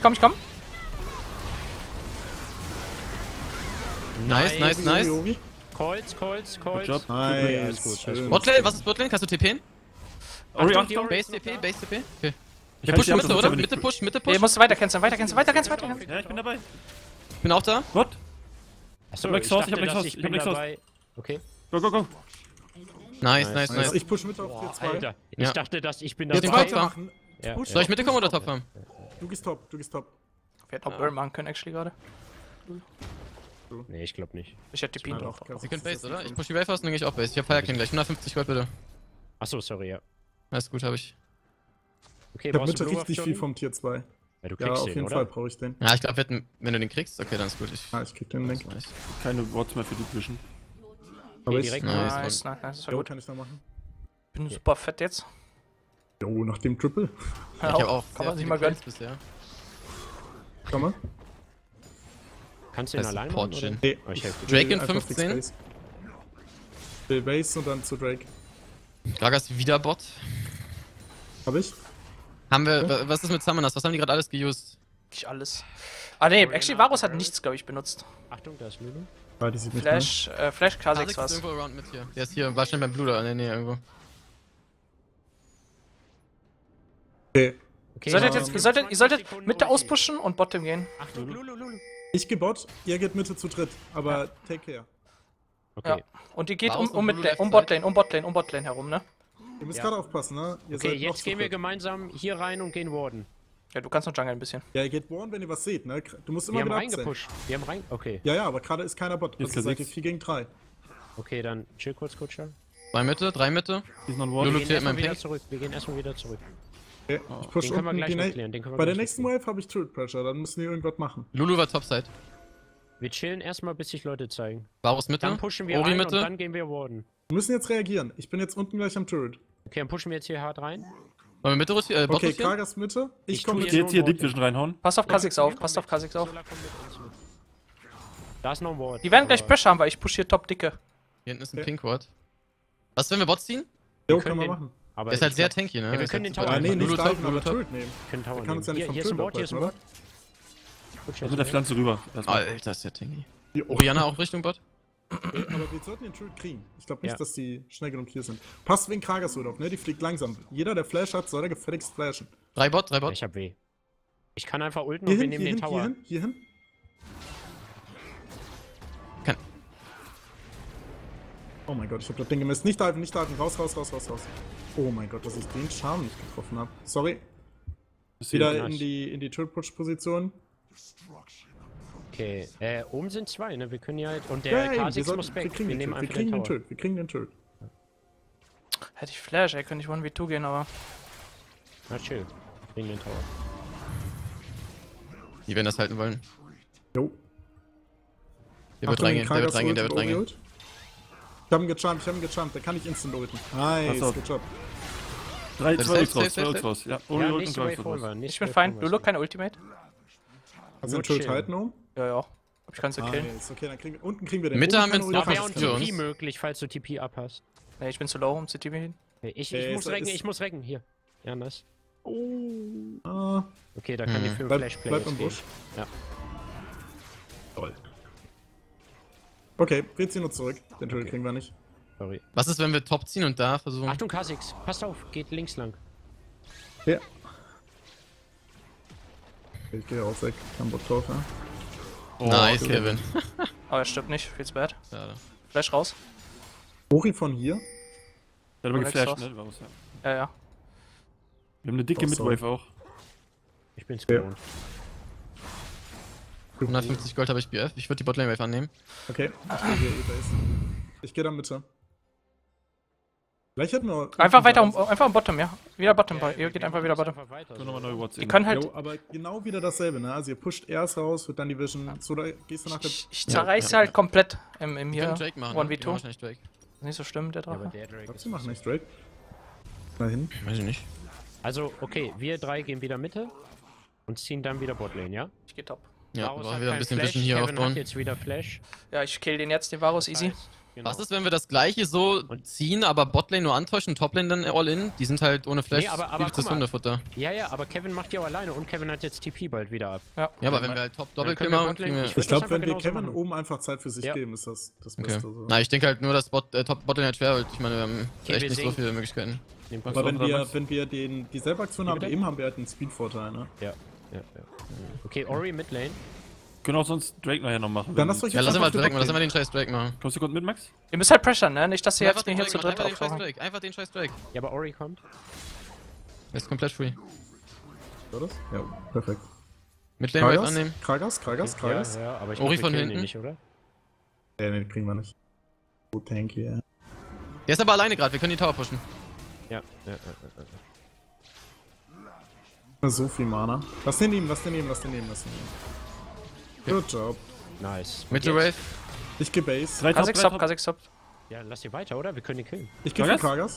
Nice. Yogi. Calls. Good job. Nice. gut, schön. Botlane, was ist Botlane? Kannst du TPen? Ori, Achtung, Achtung. die Ori- Base TP? Okay. Wir Ich halt pushen die Mitte, Autos, oder? aber nicht Mitte gut. push. Nee, musst du weiter canceln. Ja, ich bin dabei. Ich bin auch da. What? Achso, Black ich Sauce, dachte, ich hab Black dass Sauce, ich ich hab bin Black Sauce. dabei. Okay. Go. Nice. Also ich push mit auf Boah, Tier 2. Alter. Ich Ja. dachte, dass ich bin Jetzt den dabei. Kopf war. weitermachen. Ja, Push. Soll ich Mitte kommen oder Top farmen? Du gehst top. Wir hätten auch Burn machen können, actually, gerade. Nee, ich glaube nicht. Ich hätte die Pin drauf. Ihr könnt Base, oder? Ich push die Wave aus und dann gehe ich auch Base. Ich hab Fireking gleich. 150 Gold bitte. Achso, sorry, ja. Alles gut, hab ich. Okay, Ich hab brauchst Mitte du Blue richtig auf viel Johnny? vom Tier 2. Ja, du Ja, kriegst auf den, jeden oder? Fall brauche ich den. Ja, ich glaube, wenn du den kriegst, okay, dann ist gut. Ah, ich krieg den Link. Nice. Keine Worts mehr für die Vision. Aber ich. direkt Nice. Nice, das war Jo, gut. kann ich noch machen. Bin super fett jetzt. Jo, nach dem Triple. Ich hab auch Kann sehr man sich viele mal gönnen. Kills bisher. Komm mal. Kannst du ihn Das ist allein Support machen, oder? Shin. Nee, Oh, ich helfe dir. Drake in will einfach 15. fix Base. Will Base und dann zu Drake. Gragas wieder Bot. Hab ich? Haben wir, was ist mit Summoners? Was haben die gerade alles geused? Nicht alles. Ah, nee, actually, Varus hat nichts, glaube ich, benutzt. Achtung, da ist Lulu. Ah, die sieht nicht Flash Kha'Zix Kha'Zix ist was. irgendwo around mit hier. Der ist hier, war schon beim Blue da in der Nähe irgendwo. Okay. Okay, Ihr solltet Mitte auspushen und Bottom gehen. Achtung, Lulu. Ich geh Bot, ihr geht Mitte zu dritt. Aber take care. Okay. Ja. Und ihr geht Varus um und Midlane, Blue um Botlane herum, ne? Ihr müsst Ja. gerade aufpassen, ne? Ihr Okay, seid noch jetzt zu gehen wir dritt. gemeinsam hier rein und gehen Warden. Ja, du kannst noch jungle ein bisschen. Ja, ihr geht Warren, wenn ihr was seht, ne? Du musst immer Wir haben wieder abzählen. reingepusht. Wir haben rein. Okay. Ja, aber gerade ist keiner Bot. Jetzt Also seid Kha'Zix. ihr 4 gegen 3. Okay, dann chill kurz, Kutscher. 2 Mitte, 3 Mitte. Hier ist noch ein Lulu Wort. Wir cleart gehen erstmal mein wieder Pink. zurück. Wir gehen erstmal wieder zurück. Okay. Ich push Den können wir unten gleich die noch ne klären. Den können wir Bei der gleich nächsten noch Wave habe ich Turret Pressure, dann müssen die irgendwas machen. Lulu war Topside. Wir chillen erstmal, bis sich Leute zeigen. Varus Mitte. Dann pushen wir Ori rein Mitte. und dann gehen wir Warden. Wir müssen jetzt reagieren. Ich bin jetzt unten gleich am Turret. Okay, dann pushen wir jetzt hier hart rein. Wollen wir Mitte Bot Okay, rotieren? Kragas Mitte. Ich Ich komme tu mit. Ich geh jetzt hier Deep Vision reinhauen. Passt auf Kha'Zix auf, passt auf Kha'Zix auf. Sola kommt mit uns mit. Da ist noch ein Ward. Die werden gleich aber Pressure haben, weil ich push hier top dicke. Hier hinten ist ein Okay. Pink Ward. Was, wenn wir Bots ziehen? Jo, können können wir den- machen. Aber Der ist halt ich sehr glaub, tanky, ne? Ja, wir Der ist können halt den super Tower Ah, nee, nehmen. nicht Lulu top, diven, Lulu aber top. Turret nehmen. können Tower Wir können uns ja nehmen. nicht vom Hier ist ein Turret Ward, hier ist ein abhalten, Ward. Kutscher Also mit der ist Pflanze rüber. Erstmal. Alter, ist der tanky. Jo. Oriana auch Richtung Bot? Aber wir sollten den Turret kriegen. Ich glaube nicht, Ja. dass die schnell genug hier sind. Passt wegen Kragas auf, ne? Die fliegt langsam. Jeder, der Flash hat, soll der gefälligst flashen. 3 Bot. Ich hab weh. Ich kann einfach ulten Hier und wir hin, nehmen hier den hin, Tower. hier hin. Kann. Oh mein Gott, ich hab das Ding gemisst. Nicht diven. Raus. Oh mein Gott, dass ich den Charme nicht getroffen habe. Sorry. Ist hier Wieder nice. in die Turret-Push-Position. Okay, oben sind zwei, ne? Wir können ja halt. Und der Ja, eben, K6 muss wir weg. kriegen Wir den nehmen Turret. Wir einfach kriegen den den Tower. Turret. Wir kriegen den Turret. Hätte ich Flash, ey, könnte ich 1v2 gehen, aber. Na chill. Kriegen den Tower. Die werden das halten wollen. Jo. Der wird Achtung, reingehen, der wird Kragas reingehen, der Ult wird reingehen. Ult. Ich hab ihn gejumpt, der kann nicht instant ulten. Nice, Achso. good job. 3, Safe, 2 Ults safe, raus, 2 safe, Ults safe. raus. Ja, Ja, Ult und nächste Gragas Wave wird holen raus. wir. Ich bin fein. Lulu, kein Ultimate? Hast du Nur den Turret chillen. halten oben? Ja, ja. Ich kann sie killen. Nice, okay, dann unten kriegen wir den. Mitte Oben haben wir keine einen Ult, Da wäre kannst ein du Jones. TP möglich, falls du TP abhast. Nee, ich bin zu low, um zu TP hin. Okay, ich ist- muss reggen, hier. Ja, nice. Ah, Okay, da kann die für Flash bleib im gehen. Busch. Ja. Toll. Okay, wir ziehen uns zurück. Den Turret kriegen wir nicht. Sorry. Was ist, wenn wir Top ziehen und da versuchen? Achtung, K6. Passt auf, geht links lang. Ja. Ich gehe auch weg. Kein Bock drauf, ja. Oh, Nice, okay. Kevin. Aber er stirbt nicht, feels bad. Schade. Flash raus. Ori von hier. Der hat aber Alex geflasht, raus. ne? War was, ja. Ja, ja. Wir haben eine dicke Oh, sorry. Midwave auch. Ich bin's Ja. gewohnt. 150 Gold habe ich BF. Ich würde die Botlane Wave annehmen. Okay, ich gehe hier E-Base. Ich gehe dann Mitte. Vielleicht hätten wir... Einfach weiter, einfach am Bottom, ja. Wieder Bottom, ihr geht einfach wieder Bottom. So, nochmal neue Watts Die in. können halt. Jo, aber genau wieder dasselbe, ne? Also ihr pusht erst raus, wird dann die Vision. So, da gehst du nach der... Ich zerreiß sie halt komplett im Wir hier. können Drake machen. Ne? Die 1v2. machen wahrscheinlich Drake. Ist nicht so schlimm, der Ja, aber Drache. der Drake Was ist zu machen, nicht Drake? Mal hin. Weiß ich nicht. Also, okay, wir drei gehen wieder Mitte und ziehen dann wieder Botlane, ja? Ich geh top. Ja, Varus wir hat brauchen wieder ein keinen bisschen Flash, Vision hier Kevin aufbauen. hat jetzt wieder Flash. Ja, ich kill den jetzt, den Varus, easy. Heißt, genau. Was ist, wenn wir das gleiche so ziehen, aber Botlane nur antäuschen und Toplane dann all in? Die sind halt ohne Flash Nee, aber viel guck fürs mal. Hundefutter. Ja, ja, aber Kevin macht ja auch alleine und Kevin hat jetzt TP bald wieder ab. Ja. Ja, aber wenn wir halt Top Doppelkill können wir machen, Botlane- kriegen wir... ich Ich würd glaube, das wenn einfach wir genauso Kevin machen. oben einfach Zeit für sich Ja. geben, ist das Okay. Beste. So. Na, ich denke halt nur, dass Top Botlane halt schwer wird. Ich meine, wir haben Okay, echt wir nicht so sehen- viele Möglichkeiten. Nehmt Aber das wenn oder wir, Max? wenn wir dieselbe Aktion haben wie bitte? eben, haben wir halt einen Speed-Vorteil, ne? Ja. Okay, Ori Midlane. Können auch sonst Drake nachher noch machen. Dann lasst euch Ja, jetzt lass mal einfach auf Drake die machen, lass Bot mal den scheiß Drake machen. Kommst du kurz mit, Max? Ihr müsst halt pressern, ne? Nicht, dass ihr Einfach jetzt mir hier zu dritt Drake, einfach den scheiß aufkommen. Drake, einfach den scheiß Drake. Ja, aber Ori kommt. Der ist komplett free. gehen. War das? Ja, perfekt. Midlane Wave annehmen. Kragas. Ja, aber ich Ori glaub, wir von killen ihn hinten. nicht, oder? Nee, kriegen wir nicht. Oh, tanky, ja. Der ist aber alleine gerade, wir können die Tower pushen. Ja. So viel Mana. Lass den nehmen. Good job. Nice. Mitte Wave. Ich geh Base. 3 Top, K6 3 top, Top. K6 top. Ja, lass ihn weiter, oder? Wir können ihn killen. Ich geh für Kragas? Kragas.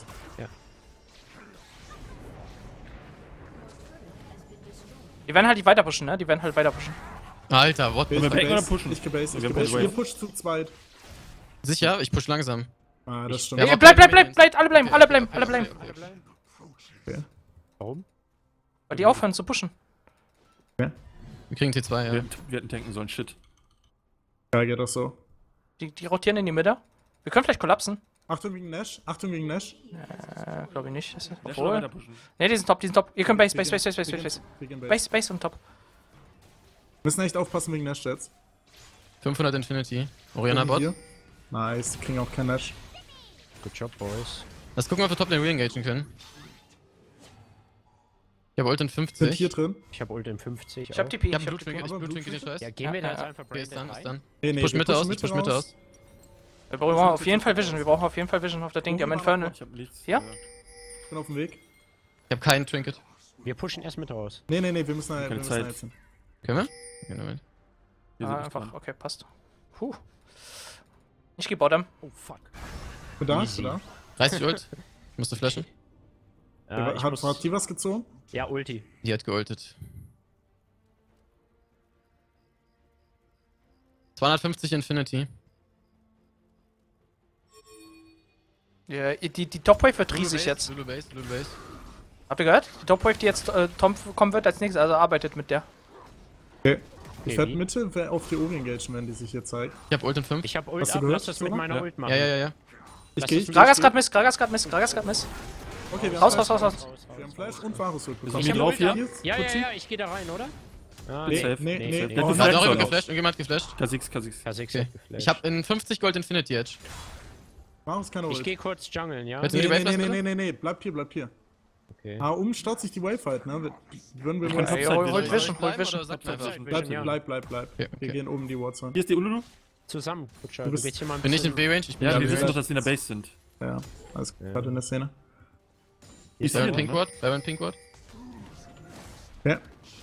Die werden halt nicht weiter pushen, ne? Die werden halt weiter pushen. Alter, what? Ich wir geh backen oder Base. pushen? Ich geh Base. Wir pushen. Ihr pusht zu zweit. Sicher? Ich push langsam. Ah, das stimmt. Ja, Ey, aber- bleibt, alle bleiben, alle bleiben. Okay. Warum? Weil die aufhören zu pushen. Wir kriegen T2, ja. Wir hätten tanken sollen, shit. Ja, geht das so. Die rotieren in die Mitte. Wir können vielleicht kollapsen. Achtung gegen Nash. Glaube ich nicht. Der soll Obwohl. weiter pushen. Ne, die sind top. Ihr könnt Base. Wir gehen Base. Base und top. Müssen echt aufpassen wegen Nash jetzt. 500 Infinity. Oriana Bot. Hier. Nice, die kriegen auch kein Nash. Good job, Boys. Lass gucken, ob wir Toplane re-engagen können. Ich habe Ult in Sind 50. hier drin? Ich hab Ult in 50. Ich hab auch. TP. Ich hab Ich einen hab Blutwinkel, TP. Aber ich den Scheiß. Ja, gehen wir da jetzt Ja, einfach Okay, ist Brandon dann, ist rein? dann. Nee, Push wir Mitte pushen aus, ich push Mitte raus. aus. Wir brauchen auf jeden Fall Vision. Wir brauchen auf jeden Fall Vision auf der Ding. Die haben Infernal. Ich hab nichts. Ja? Ich bin auf dem Weg. Ich hab keinen Trinket. Wir pushen erst mit raus. Nee, wir müssen da Keine Zeit. jetzt hin. Können wir? Okay, Moment. Wir sind Ah, nicht einfach. dran. Okay, passt. Puh. Ich geh Bottom. Oh, fuck. Du da? Easy. Du da? 30 Ult. Ich musste flashen. Ich Hat muss... die was gezogen? Ja, Ulti. Die hat geultet. 250 Infinity. Ja, die Top-Wave wird riesig jetzt. Lulu Base. Habt ihr gehört? Die Top-Wave, die jetzt Tom kommen wird als nächstes, also arbeitet mit der. Okay. Ich Okay, werde wie? Mitte auf die Ori engagen, wenn die sich hier zeigt. Ich hab Ult in 5. Ich hab Ult Hast du ab, gehört, lass das mit Sona? meiner Ja. Ult machen. Ja. Ich Lass gehe. das mit- Gragas grad Miss. Okay, wir Raus, haben raus, Flash. raus. Wir haben Flash und Varus Ult Wir bekommen. sind drauf hier. Ja, ich geh da rein, oder? Ah, Nee, Safe. nee. Der hat Oh, geflasht Hat nein. auch jemand sogar. geflasht? Irgendjemand hat geflasht? K6. K6 Okay. hat geflasht. Ich hab in 50 Gold Infinity Edge. Varus keine Ich Ult. geh kurz jungeln, ja? Willst Nee, die Wave lassen, nee. Bleibt hier. Okay. Oben staut sich die Wave halt, ne? Würden wir Ich mal... kann Ey, Topside hol Vision. Vision, hol Bleiben Vision. oder sagt mir einfach? Bleib. Okay, Wir okay. gehen oben die Wards an. Hier ist die Ululu. Zusammen, Kutscher. Du Du bist- gehst hier mal ein Bin ich in bisschen... B-Range? Ich bin Ja, in die wissen doch, B-Range. dass die in der Base sind. Ja, alles Ja. gerade in der Szene. Ist Bleiben hier, Pink ne? Ward, bleiben Pink Ward. Ja.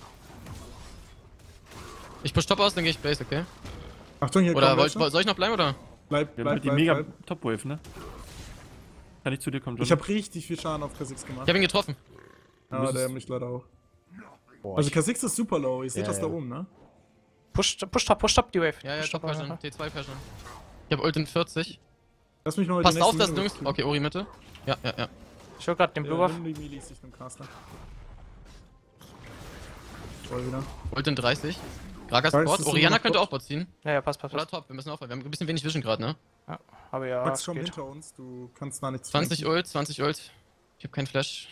Ich push Top aus, dann gehe ich Base, okay? Achtung, hier Oder kommen soll Leute. ich noch bleiben, oder? Bleib, Wir haben halt die bleib, mega bleib. Top-Wave, ne? Kann ich zu dir kommen, John? Ich habe richtig viel Schaden auf K6 Ich gemacht. hab ihn getroffen. Ja, der mich leider auch. Boah, Also K6 ist super low, ihr seht Ja, das da ja. oben, ne? Push top, die Wave. Ja, Push Top top, Version, T2 Version. Ich hab Ult in 40. Lass mich mal Passt die auf, nächsten dass Minuten Jungs. kriegen. Okay, Ori Mitte. Ja. Ich hol grad den Blue Buff. Nimm die Melis, ich nehm Caster. Voll wieder. Ult in 30. Gragas Weiß, Bot. ist Oriana immer noch könnte Bot. auch Bot ziehen. Ja, passt. Oder Top, wir müssen aufhören. Wir haben ein bisschen wenig Vision gerade, ne? Aber ja, Max es kommt geht. hinter uns, du kannst da nichts 20 flanken. Ult, 20 Ult. Ich hab keinen Flash.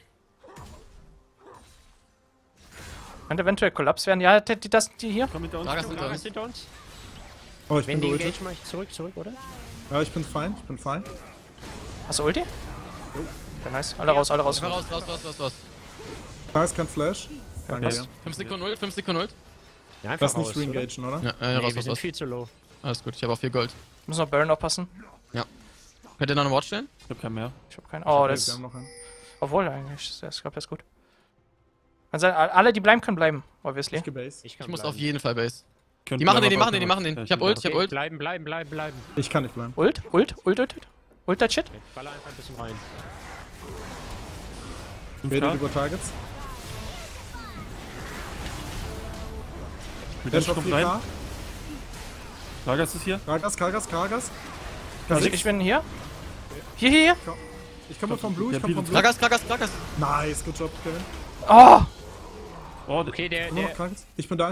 Könnte eventuell Kollaps werden. Ja, die hier. Komm hinter uns. Gragas hinter Gragas uns. hinter uns. Oh, ich Wenn bin die geultet. Engage, mach ich zurück, oder? Ja, ich bin fein. Hast du Ulti? Ja, nice. Alle raus. Raus. Da ist kein Flash. Danke passt. dir. 5 Sekunden Ult, 5 Sekunden Ult. Ja, einfach Lass nicht raus, oder? reengagen, oder? Ja, Nee, raus, wir raus, sind raus. viel zu low. Alles gut, ich habe auch 4 Gold. Müssen noch Baron aufpassen. Könnt ihr noch eine Ward stellen? Ich hab keinen mehr. Ich hab keinen. Oh, Wir das. haben noch einen. Obwohl, eigentlich. Ich glaube, das ist gut. Also, alle, die bleiben, können bleiben. Obviously. Ich gebased. Ich muss auf jeden Fall Base. Könnt Die machen bleiben, den. aber- Ich hab Ult, ich hab Okay, Ult. bleiben. Ich kann nicht bleiben. Ult. Ult, that shit. Baller einfach ein bisschen rein. Redet über Targets. Mit Dash dem auf kommt rein. 4K. Gragas ist hier. Kargas. Also, ich bin hier. Hier. Ich komme vom Blue, Der ich komme vom bietet- Blue. Gragas. Nice, good job, Kevin. Oh! Oh, Okay, der... Nur noch Kargas. Ich bin da.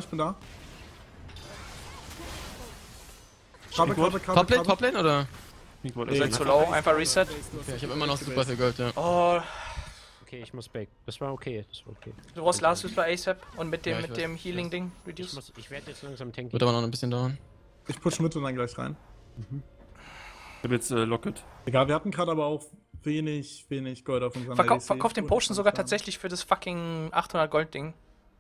Krabbe. Toplane oder? Pink Ward Nee, ist Seid zu low. Einfach Reset. Okay, ich hab immer noch super viel Gold, ja. Oh, Okay, ich muss back. Das war okay. du brauchst Last Whisper ASAP und mit Ja, dem, ich weiß. Healing-Ding Ich reduce. werde jetzt langsam tanky. Wird aber noch ein bisschen dauern. Ich push mit und dann gleich rein. Ich hab jetzt Locket. Egal, wir hatten gerade aber auch wenig Gold auf unserem Verkauf den Potion sogar tatsächlich für das fucking 800 Gold-Ding.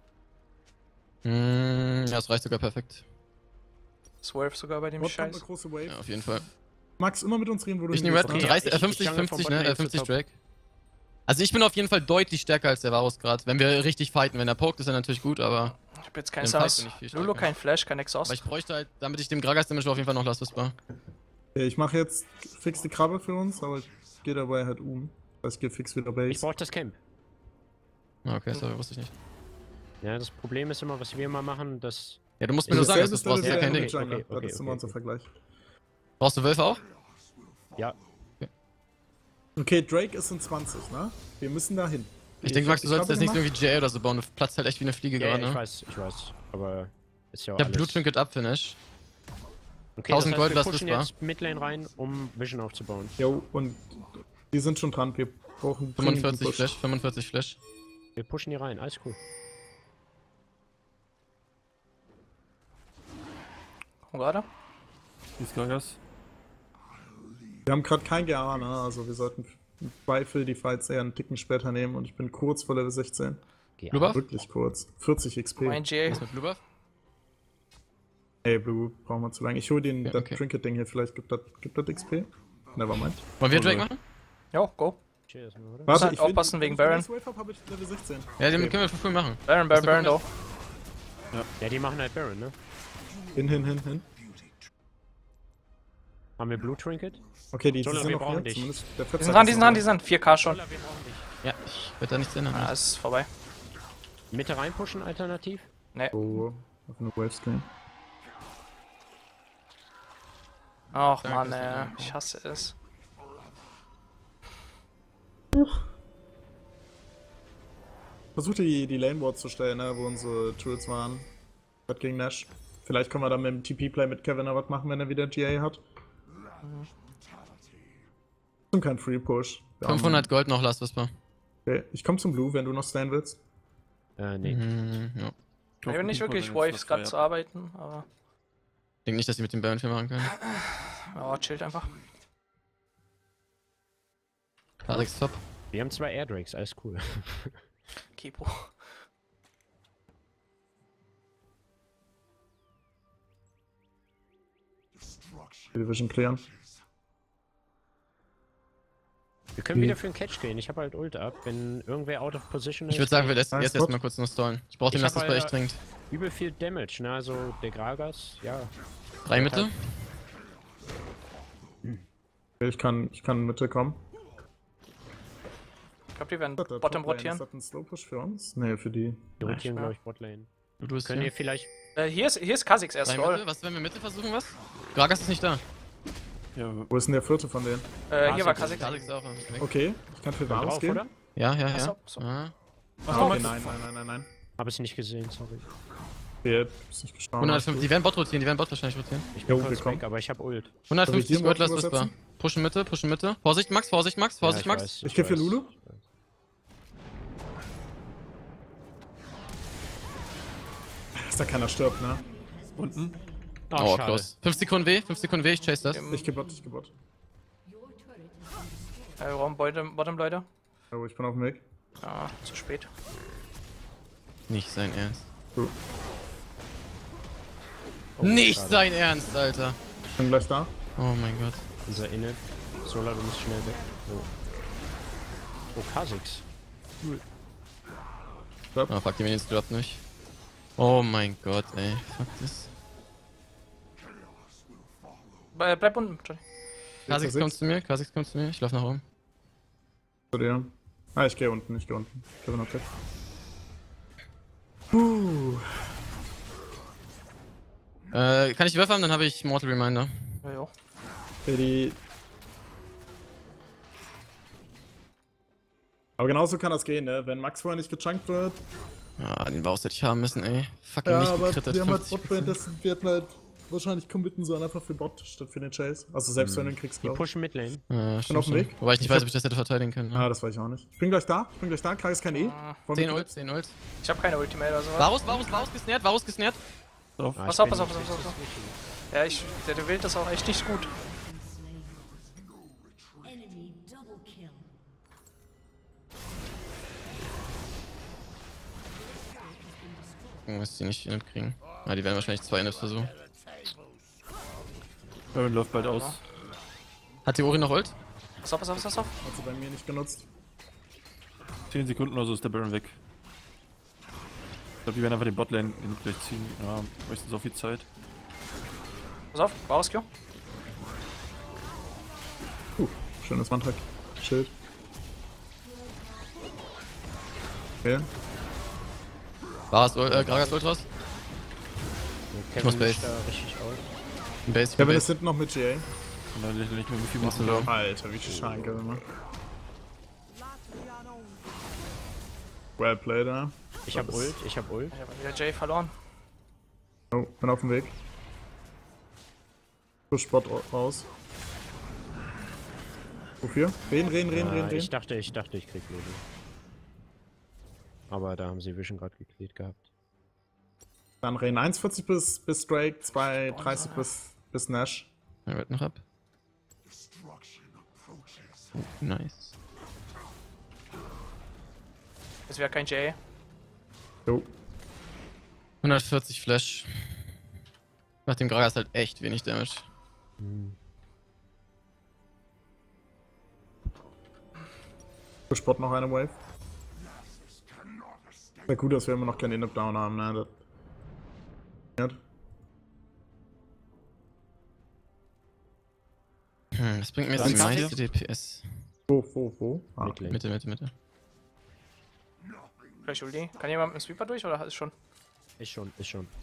Ja, das reicht sogar perfekt. Swerve sogar bei dem Bot kommt eine Scheiß. große Wave. Ja, auf jeden Fall. Max, immer mit uns reden, wo du Ich nehme Red hingehst, ne? 30, ich 50, jangle vom 50, ne? Botlane 50 zu Drake. Also ich bin auf jeden Fall deutlich stärker als der Varus gerade. Wenn wir richtig fighten. Wenn er pokt, ist er natürlich gut, aber... Ich hab jetzt keinen Im Fight Sounds. bin ich viel Lulu, stärker. kein Flash, kein Aber Exhaust. ich bräuchte halt, damit ich dem Gragas Damage auf jeden Fall noch Last Whisper. Okay, ich mache jetzt fix die Krabbe für uns, aber ich gehe dabei halt Das geht fix wieder Ich Base. brauche das Camp. Ah, okay, sorry, wusste ich nicht. Ja, das Problem ist immer, was wir immer machen, dass... Ja, du musst mir nur sagen, dass du es brauchst, ist ja kein Ding. Okay, okay, Das ist immer okay. unser Vergleich. Brauchst du Wölfe auch? Ja, Okay, Drake ist in 20, ne? Wir müssen da hin. Ich denke, Max, du solltest Krabbe jetzt nicht gemacht. irgendwie GA oder so bauen. Du platzt halt echt wie eine Fliege ja, gerade, ich ne? weiß. Aber ist ja auch Ich hab alles... Blue Trinket up Finish. Okay, 1000 Gold, wir das pushen ist wahr. jetzt Midlane rein, um Vision aufzubauen. Jo, und die sind schon dran. Wir brauchen dringend einen 45 Push. Flash, 45 Flash. Wir pushen die rein, alles cool. Komm gerade. Hier ist Gragas. Wir haben gerade kein GA, ne? Also wir sollten im Zweifel die Fights eher einen Ticken später nehmen und ich bin kurz vor Level 16. Geh Blue ab. Buff? Wirklich kurz. 40 XP. Mein GA. Was mit Blue Buff? Ey, Blue, brauchen wir zu lange. Ich hol den Ja, das okay. Trinket-Ding hier, vielleicht gibt das XP? Nevermind. Wollen wir Oh, Drake Leute. machen? Jo, go. Cheers, oder? Warte, halt aufpassen wegen wenn Baron. ich Wave hab, hab ich Level 16. Ja, den Okay. können wir für früh machen. Baron, though. Ja, die machen halt Baron, ne? Hin. Haben wir Blue Trinket? Okay, die Sola, sind wir noch brauchen hier. dich. Zumindest der Die Fetzer sind dran, ist die noch sind dran. 4K schon. Sola, wir brauchen dich. Ja, ich werde da nichts ändern. Ah, ist vorbei. Mitte reinpushen, alternativ? Nee. da. Oh, auf eine Wave-Screen. Ach Danke, man, danke. ich hasse es. Versuchte die Lane-Ward zu stellen, ne, wo unsere Tools waren. Was gegen Nash. Vielleicht können wir dann mit dem TP-Play mit Kevin was machen, wenn er wieder GA hat. Und kein Free-Push. Wir haben- 500 Gold noch Last Whisper. Okay, ich komm zum Blue, wenn du noch stayen willst. Nee. Ja. Ich bin nicht wirklich Waves gerade zu arbeiten, aber. Ich denke nicht, dass sie mit dem Baron viel machen können. Ja, chillt einfach. Alex top. Wir haben 2 Airdrakes, alles cool. Kipo. Die Division klären. Wir können wieder für den Catch gehen. Ich habe halt Ult ab. Wenn irgendwer out of position ist. Ich würde sagen, wir lassen Nice, jetzt gut. erstmal kurz nur stallen. Ich brauche den Ich hab Last Whisper halt- echt dringend. Übel viel Damage, ne? Also der Gragas, ja. 3 Mitte. Ich kann Mitte kommen. Ich glaube, die werden Ist das der Bottom Top-Lane? rotieren. Ist das ein Slow Push für uns? Nee, für die. Die rotieren, Ja. glaube ich, Botlane. Du bist Könnt hier. ihr vielleicht. Hier ist Kha'Zix erst, 3 lol. Mitte. Was, wenn wir Mitte versuchen, was? Gragas ist nicht da. Ja, Wo ist denn der vierte von denen? Hier war Kha'Zix. Kha'Zix. Kha'Zix ist auch weg. Okay, ich kann für Varus Drauf, gehen. oder? Ja. Achso, so. Ah. Ah, okay, nein. Habe ich nicht gesehen, sorry. Okay, ist nicht gestorben. 150, die werden Bot rotieren, die werden Bot wahrscheinlich rotieren. Ich bin Jo, kurz willkommen. weg, aber ich habe Ult. 150 Soll ich Gold dir Last mal Whisper. übersetzen? Pushen Mitte. Vorsicht, Max, Vorsicht, Max. Ja, ich Max. weiß, Ich geh für weiß. Lulu. Dass da keiner stirbt, ne? unten. Oh, schade. close. 5 Sekunden W, ich chase das. Ich geh Bot. Raum Bottom, Leute. Oh, ich bin auf dem Weg. Ah, zu spät. Nicht sein Ernst. Gut. Oh, Nicht schade. sein Ernst, Alter. Ich bin gleich da. Oh mein Gott. Unser Init. Solar, du musst schnell weg. Oh, Kha'Zix. Oh fuck, die Minions droppt nicht. Oh mein Gott, ey. Fuck das. Bleib unten, Johnny. Kha'Zix kommt zu mir. Ich lauf nach oben. Zu dir. Ah, ich geh unten. Kevin, okay. Kann ich die Waffe haben? Dann habe ich Mortal Reminder. Ja. Okay, die. Aber genauso kann das gehen, ne? Wenn Max vorher nicht gechunkt wird. Ah, den Baus hätte ich haben müssen, ey. Fucking Ja, nicht aber gekrittet. wir haben halt 50%. Botlane, wir hätten halt wahrscheinlich committen sollen einfach für Bot statt für den Chase. Also selbst wenn du ihn kriegst, Die glaub ich. pushen Midlane. Ja, bin stimmt auf dem schon. Weg. Wobei ich nicht Ich weiß, hab- ob ich das hätte verteidigen können. Ah, das weiß ich auch nicht. Ich bin gleich da. Klar ist kein E. Wollen wir 10 Ult, 10 Ult. Ich habe keine Ultimate oder sowas. Varus gesnährt. Drauf. Ah, Pass ich auf, bin pass auf. nicht so Ja, der Wild ist auch echt nicht gut. Enemy double kill. Muss die nicht Init kriegen. Ah, die werden wahrscheinlich 2 Inits versuchen. Baron läuft bald aus. Hat die Ori noch Ult? Pass auf. Hat sie bei mir nicht genutzt. 10 Sekunden oder so ist der Baron weg. Ich glaube, die werden einfach den Botlane gleich ziehen. Ja, meistens so viel Zeit. Pass auf, Varus Q. Schönes One-Track. Schild. Okay. Gragas Ult raus. Kevin muss mischt Base. da richtig aus. Base, Kevin ist Base. hinten noch mit GA. Und dann nicht mehr wie viel Machst du machen. low. Alter, wie viel Schaden Kevin macht. Well played, ja. Ich hab Ult. Ich habe wieder Jay verloren. Oh, bin auf dem Weg. Push Bot raus. Wofür? Reden. Ich dachte, ich krieg Lulu. Aber da haben sie Vision gerade geklärt gehabt. Dann Reden 1,40 bis Drake, 2,30 bis Nash. Er wird noch ab. Oh, nice. Es wäre kein Jay. Jo. 140 Flash. Nach dem Gragas halt echt wenig Damage. Push Bot noch eine Wave. Wäre gut, dass wir immer noch keinen Inhib-Down haben, ne? Das bringt mir jetzt Dann die kannst meiste DPS. Wo? Ah, Midlane. Mitte. Vielleicht Ulti. Kann jemand mit dem Sweeper durch oder ist schon? Ist schon.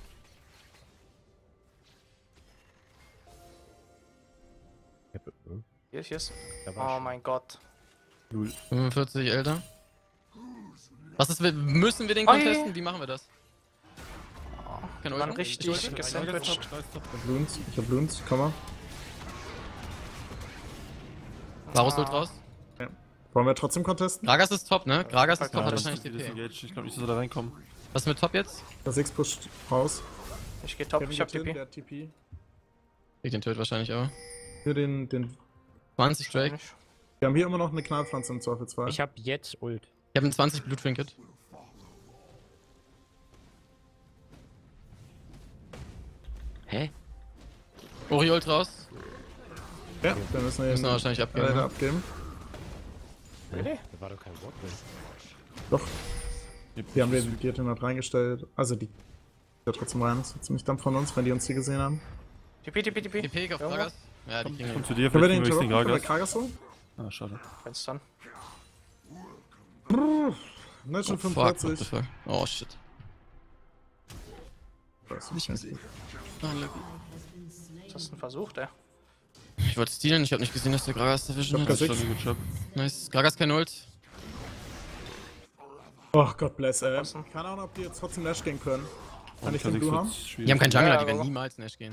Hier ist. Da war Oh schon. mein Gott. 45 älter. Was ist, müssen wir den Oh, contesten? Wie machen wir das? Kein Man Ult? richtig gesandwiched. Ich hab Bloons, komm mal. Varus Ult raus. Wollen wir trotzdem contesten? Gragas ist top, ne? Gragas ist top, Ja, hat das wahrscheinlich ist DP. disengaged. Ich glaube nicht, dass er da reinkommen. Was ist mit top jetzt? Das X pusht raus. Ich geh top, Kevin ich hab geht hin, TP. der hat TP. Ich den Töt wahrscheinlich auch. Hier den 20 Drake. Wir haben hier immer noch eine Knallpflanze im Zweifelsfall. Ich hab jetzt Ult. Ich habe ein 20 Blut-Trinket. Hä? Ori ult raus. Ja, wir müssen Müssen wir ihn wahrscheinlich abgeben. leider Ne? abgeben. Da war doch kein Wort drin. Doch, die haben die hat jemand reingestellt. Also die ja trotzdem rein. Das ist ziemlich dumm von uns, wenn die uns hier gesehen haben. TP. TP auf Gragas. Ja, die kriegen Komm ihn. zu dir, Können wir vielleicht den kriegen wir den Interrupt bei Gragas. Kragas holen? Ah, schade. Wenn's dann. Ne, schon Oh, fuck, what the 45. fuck. Oh, shit. Weiß nicht gesehen. Was hast du denn versucht, ey? Ich wollte stealen, ich habe nicht gesehen, dass der Gragas erwischen Ich hat. hab Schon gut Job. Nice. Gragas kein Ult. Oh Gott bless, ey. Außen. Keine Ahnung, ob die jetzt trotzdem Nash gehen können. Kann ich Kha'Zix den Blue haben? wird's schwierig. Die haben keinen Jungler, Ja, die werden aber- niemals Nash gehen.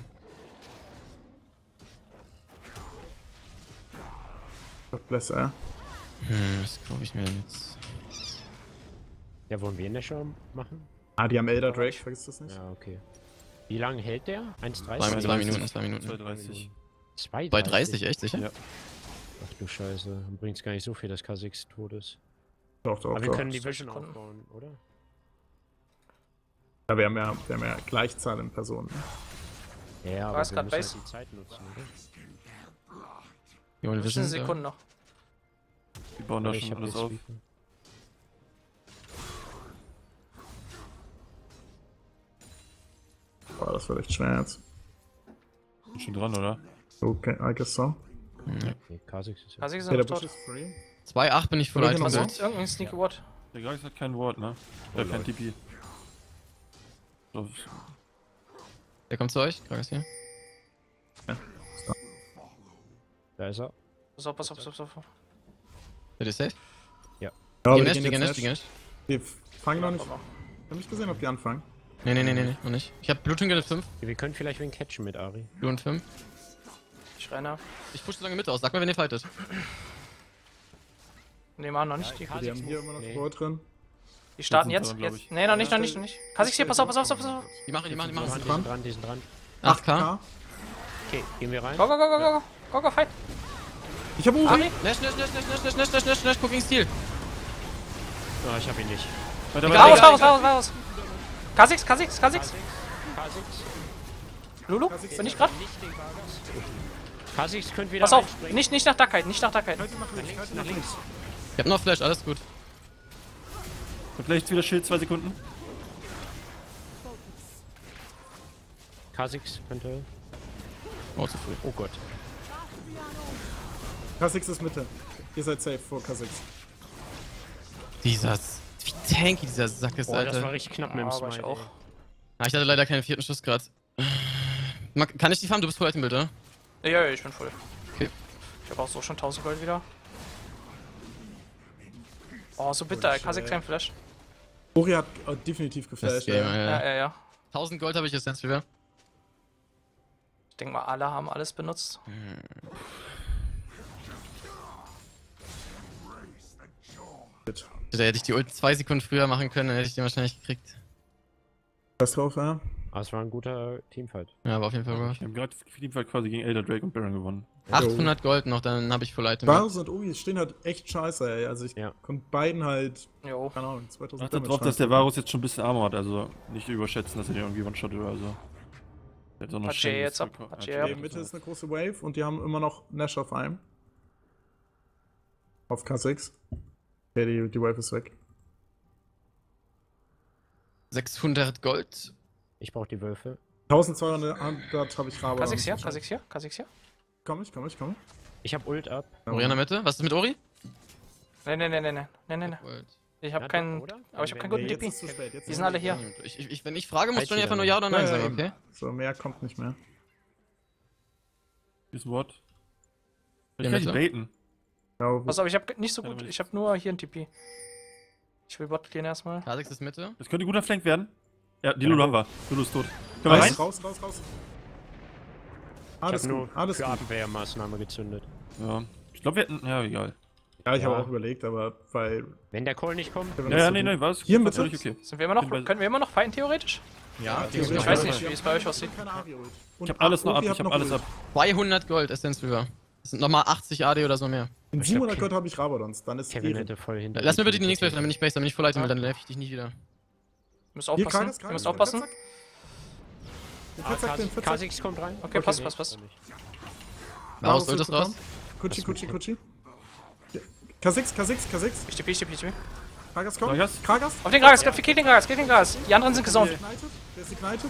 Gott bless, ey. Was glaube ich mir denn jetzt? Ja, wollen wir Nasher machen? Ah, die haben Elder Drake, vergiss das nicht. Ja, okay. Wie lange hält der? 1,30? 2 Minuten, 2 Minuten. 2,30. 2,30? Bei 30, echt sicher? Ja. Ach du Scheiße, dann bringt's gar nicht so viel, dass Kha'Zix tot ist. Doch, doch, Aber wir doch. können die 12 Vision Sekunden. aufbauen, oder? Ja, wir haben ja Gleichzahl in Personen. Ja, War es aber wir grad müssen Base? halt die Zeit nutzen, oder? Die wollen 15 wissen. Sekunden noch. Die bauen da Ich schon hab alles jetzt auf. wie viel? Boah, das wird echt schwer jetzt. Sind schon dran, oder? Okay, I guess so. Nee, Kha'Zix ist ja... Kha'Zix ist Okay, der noch Bush tot. ist free. 2,8 bin ich voll Oder Item noch Bild. Versucht irgendein Sneaky Ward. Der Gragas hat kein Wort, ne? Der hat kein TP. So, Der kommt zu euch. Gragas hier. Da ist er. Pass auf. Seid ihr safe? Ja, Die aber gehen die Nash, gehen die gehen Nash, jetzt die gehen Nash. Nash. Die fangen noch nicht. Ich hab nicht gesehen, ob die anfangen. Nee, noch nicht. Ich hab Blut-Trinket 5. Wir können vielleicht wen catchen mit Ari. Blut und 5. Ich renne. Ich push so lange mit aus. Sag mal, wenn ihr fightet. Nee, machen noch nicht. Die, Die haben hier immer noch Nee. Gold drin. die starten sind jetzt. dran, glaub ich. Nee, noch nicht. Kha'Zix hier, pass auf. Die machen. Die sind dran. 8k. Okay, gehen wir rein. Go, fight. Ich hab Uri. Ari. Nash, guck gegen Stil. Oh, ich hab ihn nicht. weiter, Raus. Kha'Zix. Kha'Zix. Lulu, bin ich grad? Kha'Zix könnte wieder Pass auf, einspringen. nicht nach Duckheit. Nach links. Ich hab noch Flash, alles gut. Und vielleicht wieder Schild, 2 Sekunden. Kha'Zix könnte... Oh, zu früh. Oh Gott. Kha'Zix ist Mitte. Ihr seid safe vor Kha'Zix. Wie tanky dieser Sack ist, Boah, das war Alter. richtig knapp mit dem Aber ich Smite. auch. Ah, ich hatte leider keinen 4. Schuss gerade. Kann ich die farmen? Du bist voll Item Bild, oder? Ja, ich bin voll. Okay. Ich hab auch so schon 1000 Gold wieder. Oh, so bitter. Kha'Zix kein Flash. Uri hat definitiv Das geflasht. Game, Ja. Ja. 1000 Gold habe ich jetzt River. Ich denke mal, alle haben alles benutzt. Da hätte ich die Ult 2 Sekunden früher machen können, dann hätte ich den wahrscheinlich gekriegt. Was drauf, ja? Aber es war ein guter Teamfight. Ja, aber auf jeden Fall gut. Wir haben gerade für die Fall quasi gegen Elder Drake und Baron gewonnen. 800 Gold noch, dann habe ich Full Item. Varus und Uri stehen halt echt scheiße, ey. Also ich Ja. konnte beiden halt, Jo. keine Ahnung, 2000 Achte darauf, dass der Varus jetzt schon ein bisschen Armor hat, also nicht überschätzen, dass er den irgendwie one-shot oder so. Der hat so noch Hat Jay Schaden jetzt ab? bekommen. Hat Hat Jay Jay ab? In der Mitte ist eine große Wave und die haben immer noch Nash auf einem. Auf Kha'Zix. Okay, die Wave ist weg. 600 Gold. Ich brauche die Wölfe. 1200 habe ich Rabe. Kha'Zix hier. Komm ich. Ich hab Ult ab. Ori in der Mitte. Was ist mit Ori? Nee. Gold. Ich hab Ja, keinen. doch, oder? Aber ich hab keinen Nee, guten jetzt DP. ist zu spät. Jetzt Die ist sind alle hier. Wenn ich frage, musst Halt du einfach wieder nur Ja oder Nein Ja, sagen, eben. okay? So, mehr kommt nicht mehr. Hier ist ein Wort. Ich Ja, kann die Mitte. baiten. Ja, Pass auf, ich hab nicht so gut. Ich hab nur hier ein TP. Ich will Bot gehen erstmal. Kha'Zix ist Mitte. Das könnte guter Flank werden. Ja, die Lulu haben wir. Lulu ist tot. Können wir rein? raus. Ich Alles hab nur gut, alles für gut. Abwehrmaßnahme gezündet. Ja. Ich glaube, wir hätten. Ja, egal. Ja, ich habe Ja. auch überlegt, aber weil... Wenn der Call nicht kommt, Ja, nee, war es. Hier war mit völlig okay. Sind wir immer noch? Bin bei- Können wir immer noch fighten, theoretisch? Ja, theoretisch. Ich weiß nicht, wie es bei euch aussieht. Keine Ari-Ult. Ich hab alles noch ab, Uri ich hat hab noch alles Ult. ab. 200 Gold, Essence River. Das sind nochmal 80 AD oder so mehr. In Ich glaub, 700 Gold habe ich Rabadons, dann ist Kevin Ehre. hätte voll hinter. Lass mir bitte die ihm Nix weg, damit ich base, damit ich voll Item will, Ja. dann nerv ich dich nicht wieder. Ihr müsst Hier, aufpassen. Kragas, Ihr müsst Kragas, aufpassen. zack. Den Fettsack, den Fettsack. Kha'Zix kommt rein. Okay, passt, passt, passt. Raus, Ult ist raus. Kutschi, Kutschi, Kutschi. K6, K6, K6. Ich tippe, ich tippe, ich tippe. Kragas kommt. Kragas? Kragas. Auf den Gragas, kill den Gragas, kill den Gragas. Die anderen sind gesund. Der ist ignited.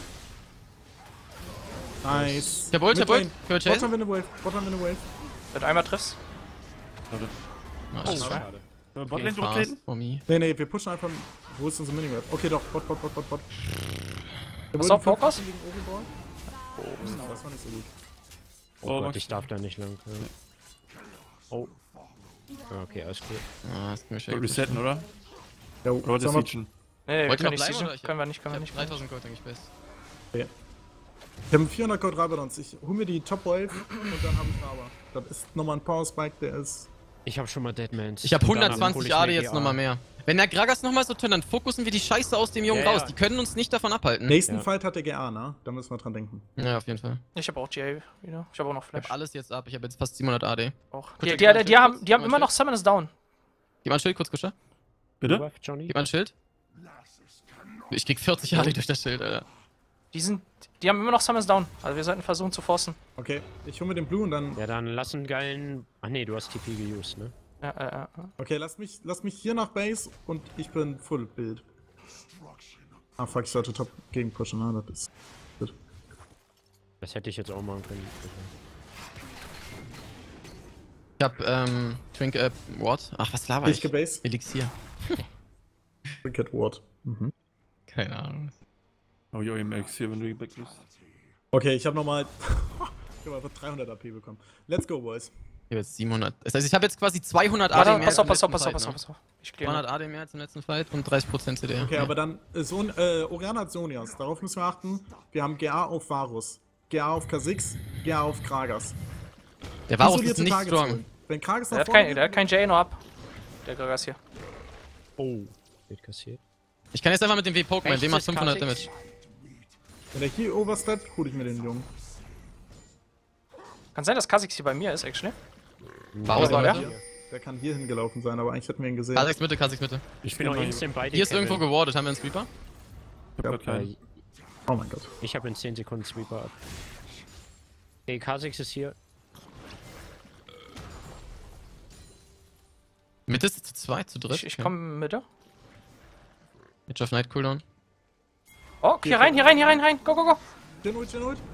Nice. Der Ult, der Ult. Midlane. Können wir chasen? Bottom in the wave. Bottom in the wave. Wenn du einmal triffst. Oh, Schade. Botlane fast durchtreten? for me. Nee, wir pushen einfach. Wo ist unser Minimap? Okay, doch. Bot. Der Was wurde auf Fokus? gegen Oribor. Oh, das war nicht so gut. Oh Oh, Gott, Max. ich darf da nicht lang. Oh. Okay, alles gut. Ah, das können wir Soll shaken. resetten, oder? Ja, Oder wollt ihr sag mal, siegen? Nee, wir Wollt ihr können noch nicht bleiben, siegen. oder? Ich Können wir nicht, können wir Ich nicht. hab 3000 Gold eigentlich best. wir haben 400 Gold Rabadons. Ich hol mir die Top Wave und dann habe ich Raba. Das ist nochmal ein Power Spike, der ist. Ich hab schon mal Deadmans. Ich hab Und danach 120 hol ich AD mir jetzt GA. nochmal mehr. Wenn der Gragas nochmal so turnt, dann fokussen wir die Scheiße aus dem Jungen Ja, raus. ja. Die können uns nicht davon abhalten. Nächsten Ja. Fight hat der GA, ne? Da müssen wir dran denken. Ja, auf jeden Fall. Ich habe auch GA wieder. Ich habe auch noch Ich Flash. hab alles jetzt ab. Ich habe jetzt fast 700 AD. Auch. Gut, Die, gib die, mal die, ein die Schild haben, kurz, die haben gib mal immer ein noch Summoners down. Gib mal ein Schild kurz, Kuscher. Bitte? Buff, Johnny? Gib mal ein Schild. Ich krieg 40 AD durch das Schild, Alter. Die haben immer noch Summoners down. Also wir sollten versuchen zu forcen. Okay, ich hol mir den Blue und dann. Ja, dann lass einen geilen. Ach nee, du hast TP geused, ne? Ja. Okay, lass mich hier nach Base und ich bin Full Build. Ah fuck, ich sollte Top gegen pushen, ne? Das ist. Gut. Das hätte ich jetzt auch machen können. Ich hab, Ward. Ach, was laber Ich ich? gebase. Elixier. Cricket Ward. Mhm. Keine Ahnung. Oh, jo, Max hier, wenn du back bist. Okay, ich habe nochmal. Ich habe einfach 300 AP bekommen. Let's go, Boys. Ich hab jetzt 700. Das heißt, ich habe jetzt quasi 200 AD Warte, mehr. pass auf, als im pass auf, letzten pass auf, Fight, pass auf. Ich ne? clear. 200 AD mehr als im letzten Fight und 30% CD. Okay, aber dann, Orianna hat Sonias. Darauf müssen wir achten. Wir haben GA auf Varus, GA auf Kha'Zix, GA auf Kragas. Der Varus ist Isolierte nicht Targets strong. holen. Wenn Kragas Der nach hat vorne kein, der hat kein J noch ab. Der Gragas hier. Oh. Wird kassiert. Ich kann jetzt einfach mit dem W poken, mein W macht Rechts ist 500 Kha'Zix. Damage. wenn der hier oversteppt, hol ich mir den Jungen. Kann sein, dass Kha'Zix hier bei mir ist, actually. Varus war in der? Mitte. Der kann hier hingelaufen sein, aber eigentlich hätten wir ihn gesehen. Kha'Zix Mitte, Kha'Zix Mitte. Ich bin auch instant bei dir. Hier ist Kevin. irgendwo gewardet. Haben wir einen Sweeper? Ich hab grad keinen. Oh mein Gott. Ich habe in 10 Sekunden Sweeper ab. Okay, Kha'Zix ist hier. Mitte ist zu zweit, zu dritt. Ich komme mit dir. Edge of Night Cooldown. Oh, hier rein. Go. Den Ult.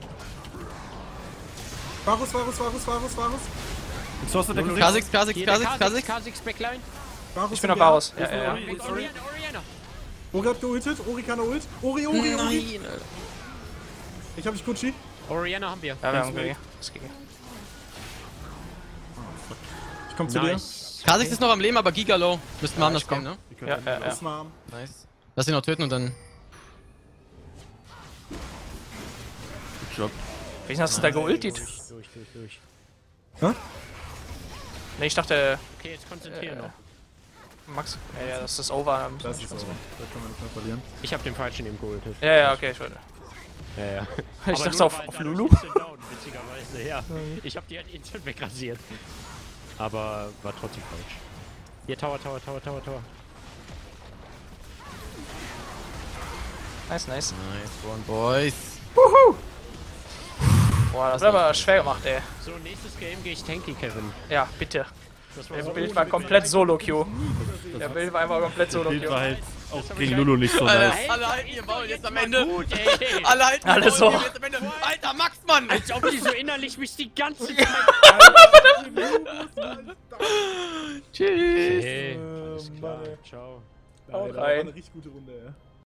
Varus. Jetzt hast du der Hier, der Kha'Zix. Kha'Zix Backline. Varus Ich bin und auf GA. Varus. Ja. Oriana. Ori hat geultet. Ori kann Ult. Ori. Nein, Alter. Ich hab dich Gucci. Oriana haben wir. Ja, wir haben GG. Das ging. Ich komm zu dir. Nice. Kha'Zix ist noch am Leben, aber Giga low. Müssten wir anders spielen, ne? Ja. Das ist warm. Nice. Lass ihn noch töten und dann. Good Job. Wie hast du da geultet? Durch. Ne, ich dachte, Okay, jetzt konzentrieren noch. Max. Ja, das ist over. Das ist so. Da können wir nicht mehr verlieren. Ich habe den falschen eben geultet. Ja, okay, ich wollte. Ja. Ich Aber dachte nur auf war er Lulu. instant down, witzigerweise, ja. Ich habe die halt instant wegrasiert. Aber war trotzdem falsch. Hier, Tower. Nice. Nice one, boys. Boah, das wird aber schwer gemacht, ey. So, nächstes Game gehe ich Tanky, Kevin. Ja, bitte. Das war Der so Bild war komplett Solo-Q. Der Bild war einfach komplett Bild war Solo-Q. halt auch gegen Lulu nicht so Alter, nice. alle halten ihr Maul jetzt am Ende. gut, ey. Alle halten ihr Alle Maul so. jetzt am Ende. Alter, Max, Mann! Als ob die so innerlich mich die ganze Zeit... Tschüss. Hey, alles klar. Ciao. Das war rein. eine richtig gute Runde, ja.